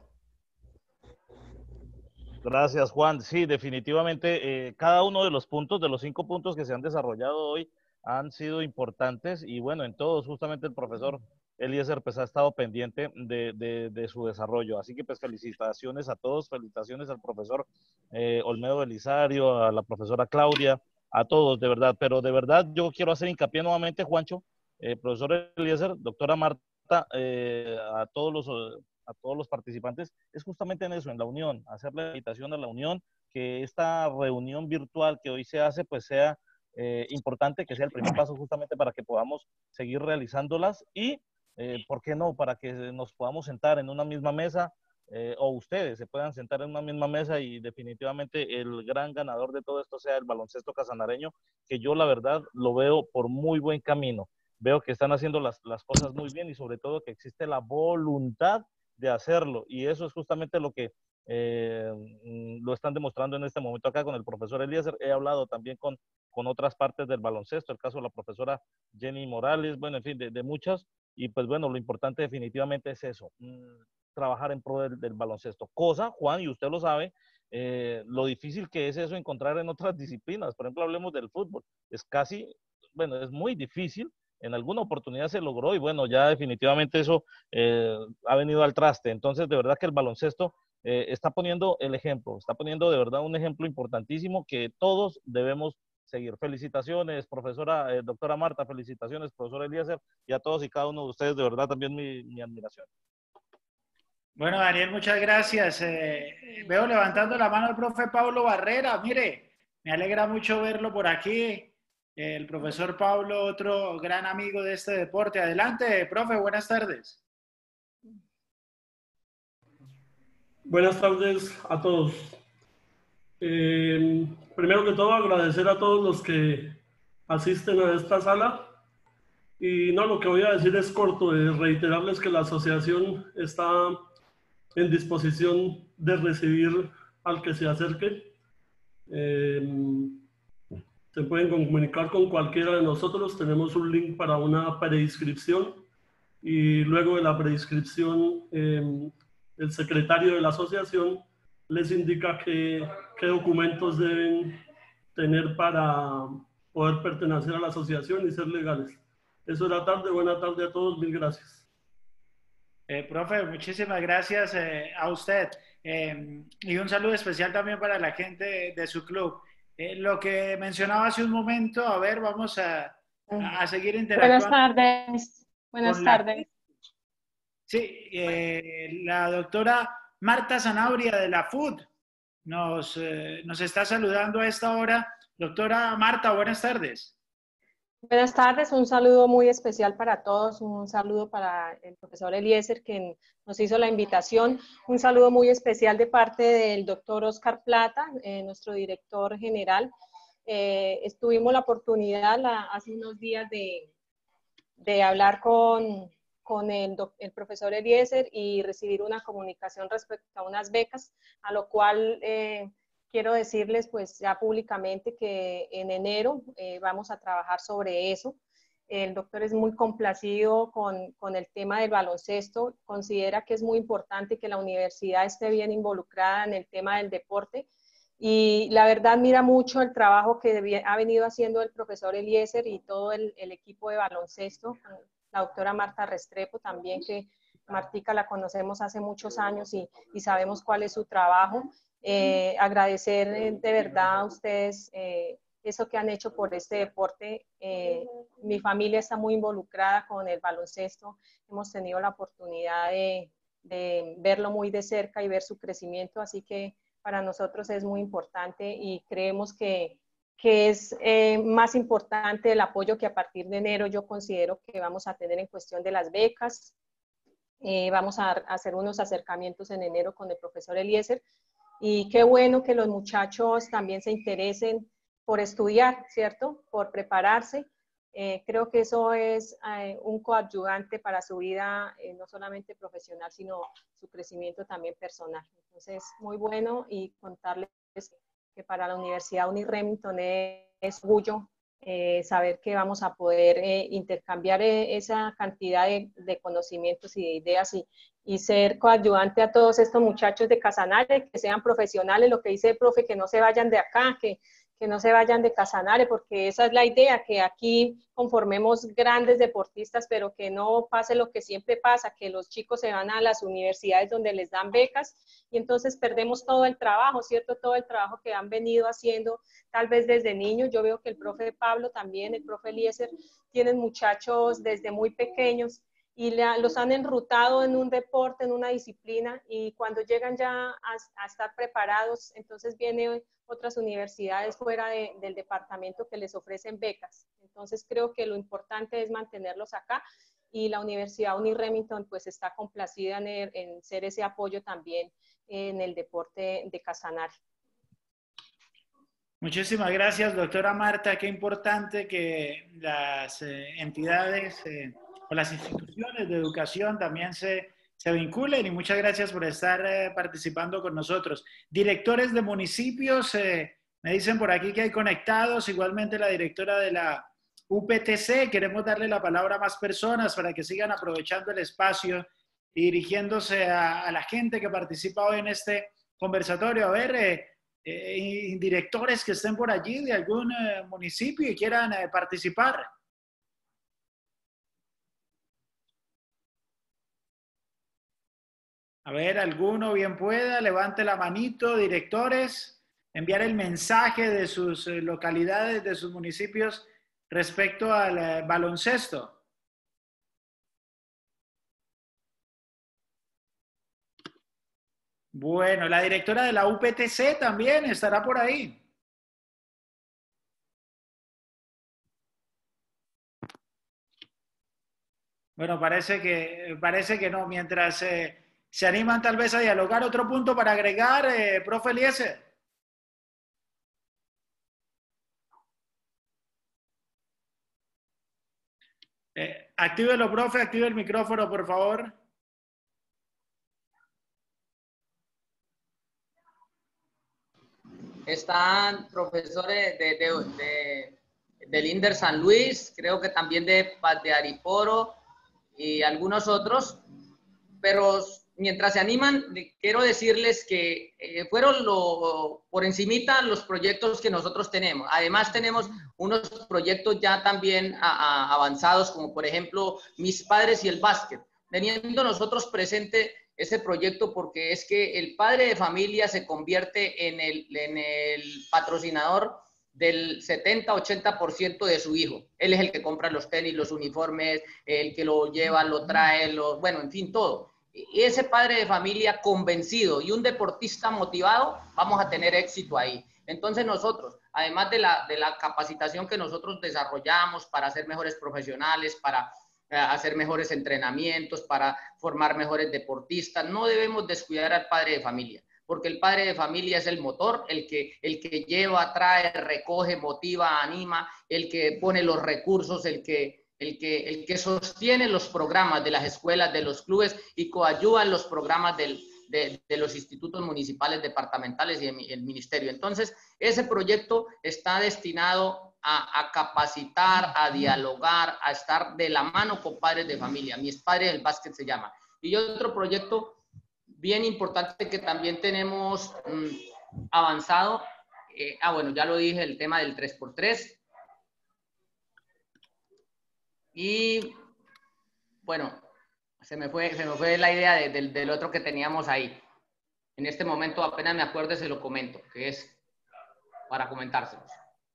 Gracias, Juan. Sí, definitivamente eh, cada uno de los puntos, de los cinco puntos que se han desarrollado hoy, han sido importantes y bueno, en todos justamente el profesor Eliezer pues ha estado pendiente de, de, de su desarrollo. Así que pues felicitaciones a todos, felicitaciones al profesor eh, Olmedo Belisario, a la profesora Claudia, a todos de verdad. Pero de verdad yo quiero hacer hincapié nuevamente, Juancho, eh, profesor Eliezer, doctora Marta, eh, a todos los... a todos los participantes, es justamente en eso, en la unión, hacer la invitación a la unión, que esta reunión virtual que hoy se hace, pues sea eh, importante, que sea el primer paso justamente para que podamos seguir realizándolas y, eh, ¿por qué no?, para que nos podamos sentar en una misma mesa, eh, o ustedes se puedan sentar en una misma mesa y definitivamente el gran ganador de todo esto sea el baloncesto casanareño, que yo la verdad lo veo por muy buen camino. Veo que están haciendo las, las cosas muy bien y sobre todo que existe la voluntad de hacerlo, y eso es justamente lo que eh, lo están demostrando en este momento acá con el profesor Eliezer. He hablado también con, con otras partes del baloncesto, el caso de la profesora Jenny Morales, bueno, en fin, de, de muchas, y pues bueno, lo importante definitivamente es eso, mmm, trabajar en pro del, del baloncesto, cosa, Juan, y usted lo sabe, eh, lo difícil que es eso encontrar en otras disciplinas. Por ejemplo, hablemos del fútbol, es casi, bueno, es muy difícil. En alguna oportunidad se logró y bueno, ya definitivamente eso eh, ha venido al traste. Entonces, de verdad que el baloncesto eh, está poniendo el ejemplo, está poniendo de verdad un ejemplo importantísimo que todos debemos seguir. Felicitaciones, profesora, eh, doctora Marta, felicitaciones, profesor Eliezer, y a todos y cada uno de ustedes, de verdad también mi, mi admiración. Bueno, Daniel, muchas gracias. Eh, veo levantando la mano el profe Pablo Barrera. Mire, me alegra mucho verlo por aquí. el profesor Pablo, otro gran amigo de este deporte. Adelante, profe, buenas tardes. Buenas tardes a todos. Eh, primero que todo, agradecer a todos los que asisten a esta sala. Y no, lo que voy a decir es corto, es reiterarles que la asociación está en disposición de recibir al que se acerque. Eh, se pueden comunicar con cualquiera de nosotros, tenemos un link para una preinscripción y luego de la preinscripción eh, el secretario de la asociación les indica qué, qué documentos deben tener para poder pertenecer a la asociación y ser legales. Eso era tarde, buena tarde a todos, mil gracias. Eh, profe, muchísimas gracias eh, a usted eh, y un saludo especial también para la gente de, de su club. Eh, lo que mencionaba hace un momento, a ver, vamos a, a seguir interactuando. Buenas tardes. Buenas tardes. La, sí, eh, la doctora Marta Zanabria de la F U D nos, eh, nos está saludando a esta hora. Doctora Marta, buenas tardes. Buenas tardes, un saludo muy especial para todos, un saludo para el profesor Eliezer que nos hizo la invitación, un saludo muy especial de parte del doctor Oscar Plata, eh, nuestro director general. Eh, estuvimos la oportunidad la, hace unos días de, de hablar con, con el, el profesor Eliezer y recibir una comunicación respecto a unas becas, a lo cual eh, quiero decirles pues ya públicamente que en enero eh, vamos a trabajar sobre eso. El doctor es muy complacido con, con el tema del baloncesto, considera que es muy importante que la universidad esté bien involucrada en el tema del deporte y la verdad mira mucho el trabajo que ha venido haciendo el profesor Eliezer y todo el, el equipo de baloncesto, la doctora Marta Restrepo también, que Martica la conocemos hace muchos años y, y sabemos cuál es su trabajo. Eh, agradecer de verdad a ustedes eh, eso que han hecho por este deporte. Eh, mi familia está muy involucrada con el baloncesto, hemos tenido la oportunidad de, de verlo muy de cerca y ver su crecimiento, así que para nosotros es muy importante y creemos que, que es eh, más importante el apoyo que a partir de enero yo considero que vamos a tener en cuestión de las becas. Eh, vamos a, a hacer unos acercamientos en enero con el profesor Eliezer. Y qué bueno que los muchachos también se interesen por estudiar, ¿cierto? Por prepararse. Eh, creo que eso es eh, un coadyuvante para su vida, eh, no solamente profesional, sino su crecimiento también personal. Entonces, muy bueno y contarles que para la Universidad Uniremington es orgullo eh, saber que vamos a poder eh, intercambiar eh, esa cantidad de, de conocimientos y de ideas y, y ser coadyuvante a todos estos muchachos de Casanare, que sean profesionales, lo que dice el profe, que no se vayan de acá, que, que no se vayan de Casanare, porque esa es la idea, que aquí conformemos grandes deportistas, pero que no pase lo que siempre pasa, que los chicos se van a las universidades donde les dan becas y entonces perdemos todo el trabajo, ¿cierto? Todo el trabajo que han venido haciendo, tal vez desde niños. Yo veo que el profe Pablo también, el profe Eliezer, tienen muchachos desde muy pequeños y la, los han enrutado en un deporte, en una disciplina, y cuando llegan ya a, a estar preparados, entonces vienen otras universidades fuera de, del departamento que les ofrecen becas. Entonces creo que lo importante es mantenerlos acá y la Universidad Uniremington pues está complacida en, el, en ser ese apoyo también en el deporte de Casanare. Muchísimas gracias, doctora Marta. Qué importante que las eh, entidades eh, o las instituciones de educación también se, se vinculen y muchas gracias por estar eh, participando con nosotros. Directores de municipios, eh, me dicen por aquí que hay conectados, igualmente la directora de la U P T C. Queremos darle la palabra a más personas para que sigan aprovechando el espacio y dirigiéndose a, a la gente que participa hoy en este conversatorio. A ver, eh, eh, directores que estén por allí de algún eh, municipio y quieran eh, participar. A ver, alguno bien pueda, levante la manito, directores, enviar el mensaje de sus eh, localidades, de sus municipios respecto al eh, baloncesto. Bueno, la directora de la U P T C también estará por ahí. Bueno, parece que, parece que no. Mientras eh, se animan tal vez a dialogar, otro punto para agregar, eh, profe Eliezer. Eh, actívelo, profe, active el micrófono, por favor. Están profesores de, de, de, del INDER San Luis, creo que también de Paz de Ariporo y algunos otros, pero mientras se animan, quiero decirles que eh, fueron lo, por encimita los proyectos que nosotros tenemos. Además tenemos unos proyectos ya también a, a, avanzados, como por ejemplo Mis Padres y el Básquet, teniendo nosotros presente ese proyecto porque es que el padre de familia se convierte en el, en el patrocinador del setenta ochenta por ciento de su hijo. Él es el que compra los tenis, los uniformes, el que lo lleva, lo trae, lo, bueno, en fin, todo. Y ese padre de familia convencido y un deportista motivado, vamos a tener éxito ahí. Entonces nosotros, además de la, de la capacitación que nosotros desarrollamos para ser mejores profesionales, para hacer mejores entrenamientos, para formar mejores deportistas, no debemos descuidar al padre de familia, porque el padre de familia es el motor, el que, el que lleva, trae, recoge, motiva, anima, el que pone los recursos, el que, el que, el que sostiene los programas de las escuelas, de los clubes y coadyuva en los programas del, de, de los institutos municipales, departamentales y el ministerio. Entonces, ese proyecto está destinado A, a capacitar, a dialogar, a estar de la mano con padres de familia. Mis Padres del Básquet se llama. Y otro proyecto bien importante que también tenemos mmm, avanzado, eh, ah bueno, ya lo dije, el tema del tres por tres. Y bueno, se me fue, se me fue la idea de, de, del otro que teníamos ahí. En este momento apenas me acuerdo se lo comento, que es para comentárselos.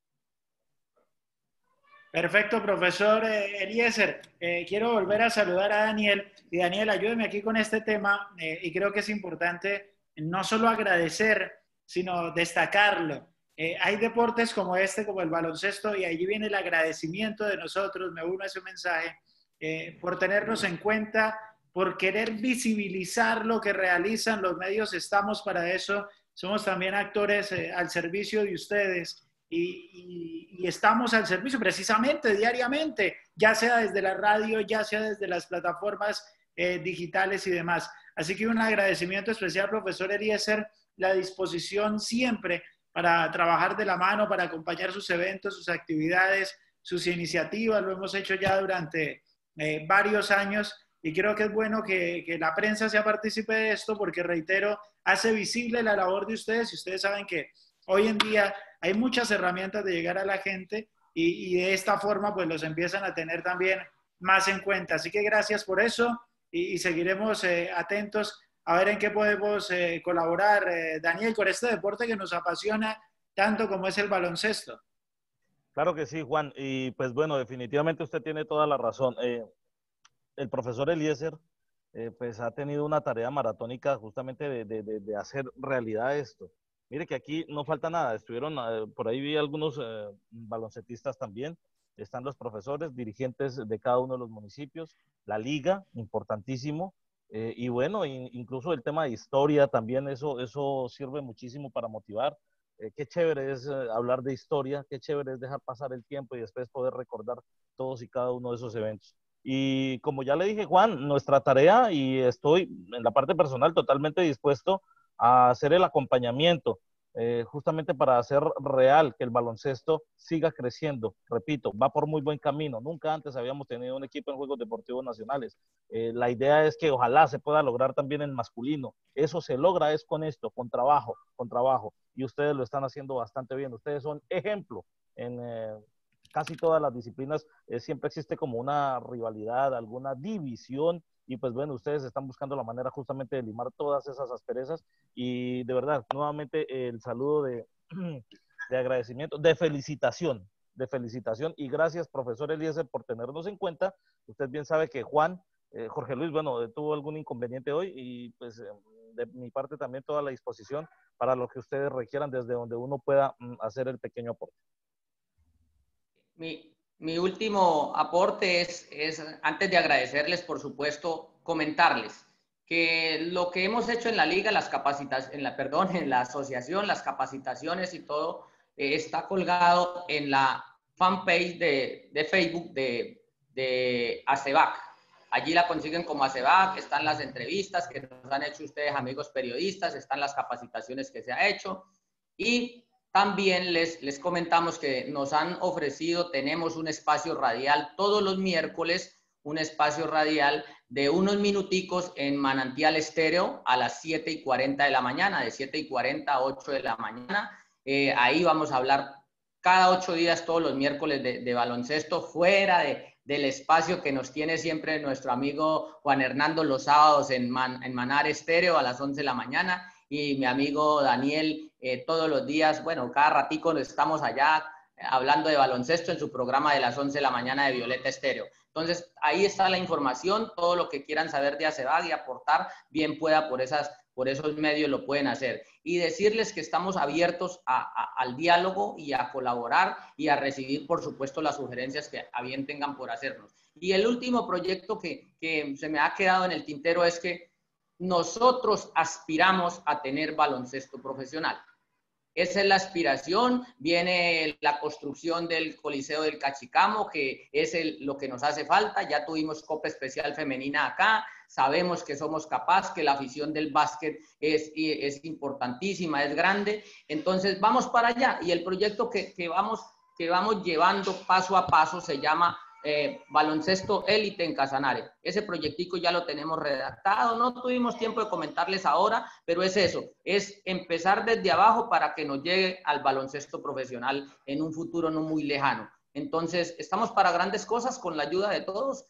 Perfecto, profesor eh, Eliezer. Eh, quiero volver a saludar a Daniel. Y Daniel, ayúdeme aquí con este tema. Eh, y creo que es importante no solo agradecer, sino destacarlo. Eh, hay deportes como este, como el baloncesto, y allí viene el agradecimiento de nosotros, me uno a ese mensaje, eh, por tenernos en cuenta, por querer visibilizar lo que realizan los medios. Estamos para eso. Somos también actores eh, al servicio de ustedes. Y, y, y estamos al servicio precisamente diariamente, ya sea desde la radio, ya sea desde las plataformas eh, digitales y demás. Así que un agradecimiento especial, profesor Eliezer, la disposición siempre para trabajar de la mano, para acompañar sus eventos, sus actividades, sus iniciativas. Lo hemos hecho ya durante eh, varios años y creo que es bueno que, que la prensa sea partícipe de esto porque, reitero, hace visible la labor de ustedes y ustedes saben que hoy en día hay muchas herramientas de llegar a la gente y, y de esta forma pues los empiezan a tener también más en cuenta. Así que gracias por eso y, y seguiremos eh, atentos a ver en qué podemos eh, colaborar, eh, Daniel, con este deporte que nos apasiona tanto como es el baloncesto. Claro que sí, Juan. Y pues bueno, definitivamente usted tiene toda la razón. Eh, el profesor Eliezer eh, pues ha tenido una tarea maratónica justamente de, de, de, de hacer realidad esto. Mire que aquí no falta nada, estuvieron, eh, por ahí vi algunos eh, baloncetistas también, están los profesores, dirigentes de cada uno de los municipios, la liga, importantísimo, eh, y bueno, in, incluso el tema de historia también, eso, eso sirve muchísimo para motivar. Eh, qué chévere es eh, hablar de historia, qué chévere es dejar pasar el tiempo y después poder recordar todos y cada uno de esos eventos. Y como ya le dije, Juan, nuestra tarea, y estoy en la parte personal totalmente dispuesto a hacer el acompañamiento, eh, justamente para hacer real que el baloncesto siga creciendo. Repito, va por muy buen camino. Nunca antes habíamos tenido un equipo en Juegos Deportivos Nacionales. Eh, la idea es que ojalá se pueda lograr también en masculino. Eso se logra es con esto, con trabajo, con trabajo. Y ustedes lo están haciendo bastante bien. Ustedes son ejemplo en eh, casi todas las disciplinas. Eh, siempre existe como una rivalidad, alguna división. Y pues bueno, ustedes están buscando la manera justamente de limar todas esas asperezas y de verdad, nuevamente el saludo de, de agradecimiento, de felicitación, de felicitación y gracias, profesor Eliezer, por tenernos en cuenta. Usted bien sabe que Juan, eh, Jorge Luis, bueno, tuvo algún inconveniente hoy y pues de mi parte también toda la disposición para lo que ustedes requieran desde donde uno pueda mm, hacer el pequeño aporte. Mi, mi último aporte es, es, antes de agradecerles, por supuesto, comentarles que lo que hemos hecho en la liga, las capacitaciones, en la, perdón, en la asociación, las capacitaciones y todo, eh, está colgado en la fanpage de, de Facebook de, de ACEVAC. Allí la consiguen como ACEVAC, están las entrevistas que nos han hecho ustedes, amigos periodistas, están las capacitaciones que se ha hecho y también les, les comentamos que nos han ofrecido, tenemos un espacio radial todos los miércoles, un espacio radial de unos minuticos en Manantial Estéreo a las siete y cuarenta de la mañana, de siete y cuarenta a ocho de la mañana. Eh, ahí vamos a hablar cada ocho días, todos los miércoles de, de baloncesto, fuera de, del espacio que nos tiene siempre nuestro amigo Juan Hernando los sábados en, Man, en Manar Estéreo a las once de la mañana y mi amigo Daniel eh, todos los días, bueno, cada ratico estamos allá eh, hablando de baloncesto en su programa de las once de la mañana de Violeta Estéreo. Entonces, ahí está la información, todo lo que quieran saber de ACEVAC y aportar, bien pueda por, esas, por esos medios lo pueden hacer. Y decirles que estamos abiertos a, a, al diálogo y a colaborar y a recibir, por supuesto, las sugerencias que a bien tengan por hacernos. Y el último proyecto que, que se me ha quedado en el tintero es que nosotros aspiramos a tener baloncesto profesional. Esa es la aspiración, viene la construcción del Coliseo del Cachicamo, que es el, lo que nos hace falta. Ya tuvimos Copa Especial Femenina acá, sabemos que somos capaces, que la afición del básquet es, es importantísima, es grande. Entonces vamos para allá y el proyecto que, que, vamos, que vamos llevando paso a paso se llama eh, Baloncesto Élite en Casanare. Ese proyectico ya lo tenemos redactado, no tuvimos tiempo de comentarles ahora, pero es eso, es empezar desde abajo para que nos llegue al baloncesto profesional en un futuro no muy lejano. Entonces, estamos para grandes cosas con la ayuda de todos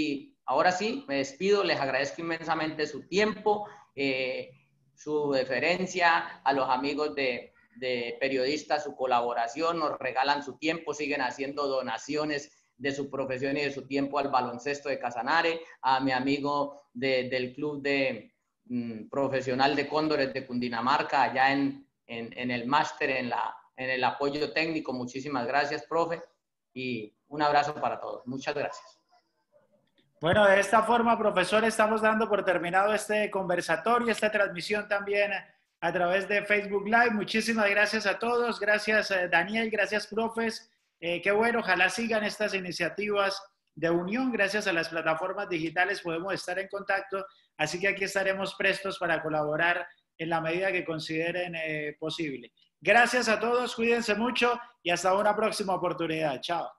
y ahora sí, me despido, les agradezco inmensamente su tiempo, eh, su deferencia, a los amigos de, de periodistas, su colaboración, nos regalan su tiempo, siguen haciendo donaciones de su profesión y de su tiempo al baloncesto de Casanare, a mi amigo de, del club de, mm, profesional de Cóndores de Cundinamarca, allá en, en, en el máster, en, la, en el apoyo técnico. Muchísimas gracias, profe, y un abrazo para todos. Muchas gracias. Bueno, de esta forma, profesor, estamos dando por terminado este conversatorio, esta transmisión también a través de Facebook Live. Muchísimas gracias a todos. Gracias, Daniel. Gracias, profes. Eh, qué bueno, ojalá sigan estas iniciativas de unión. Gracias a las plataformas digitales podemos estar en contacto, así que aquí estaremos prestos para colaborar en la medida que consideren eh, posible. Gracias a todos, cuídense mucho y hasta una próxima oportunidad. Chao.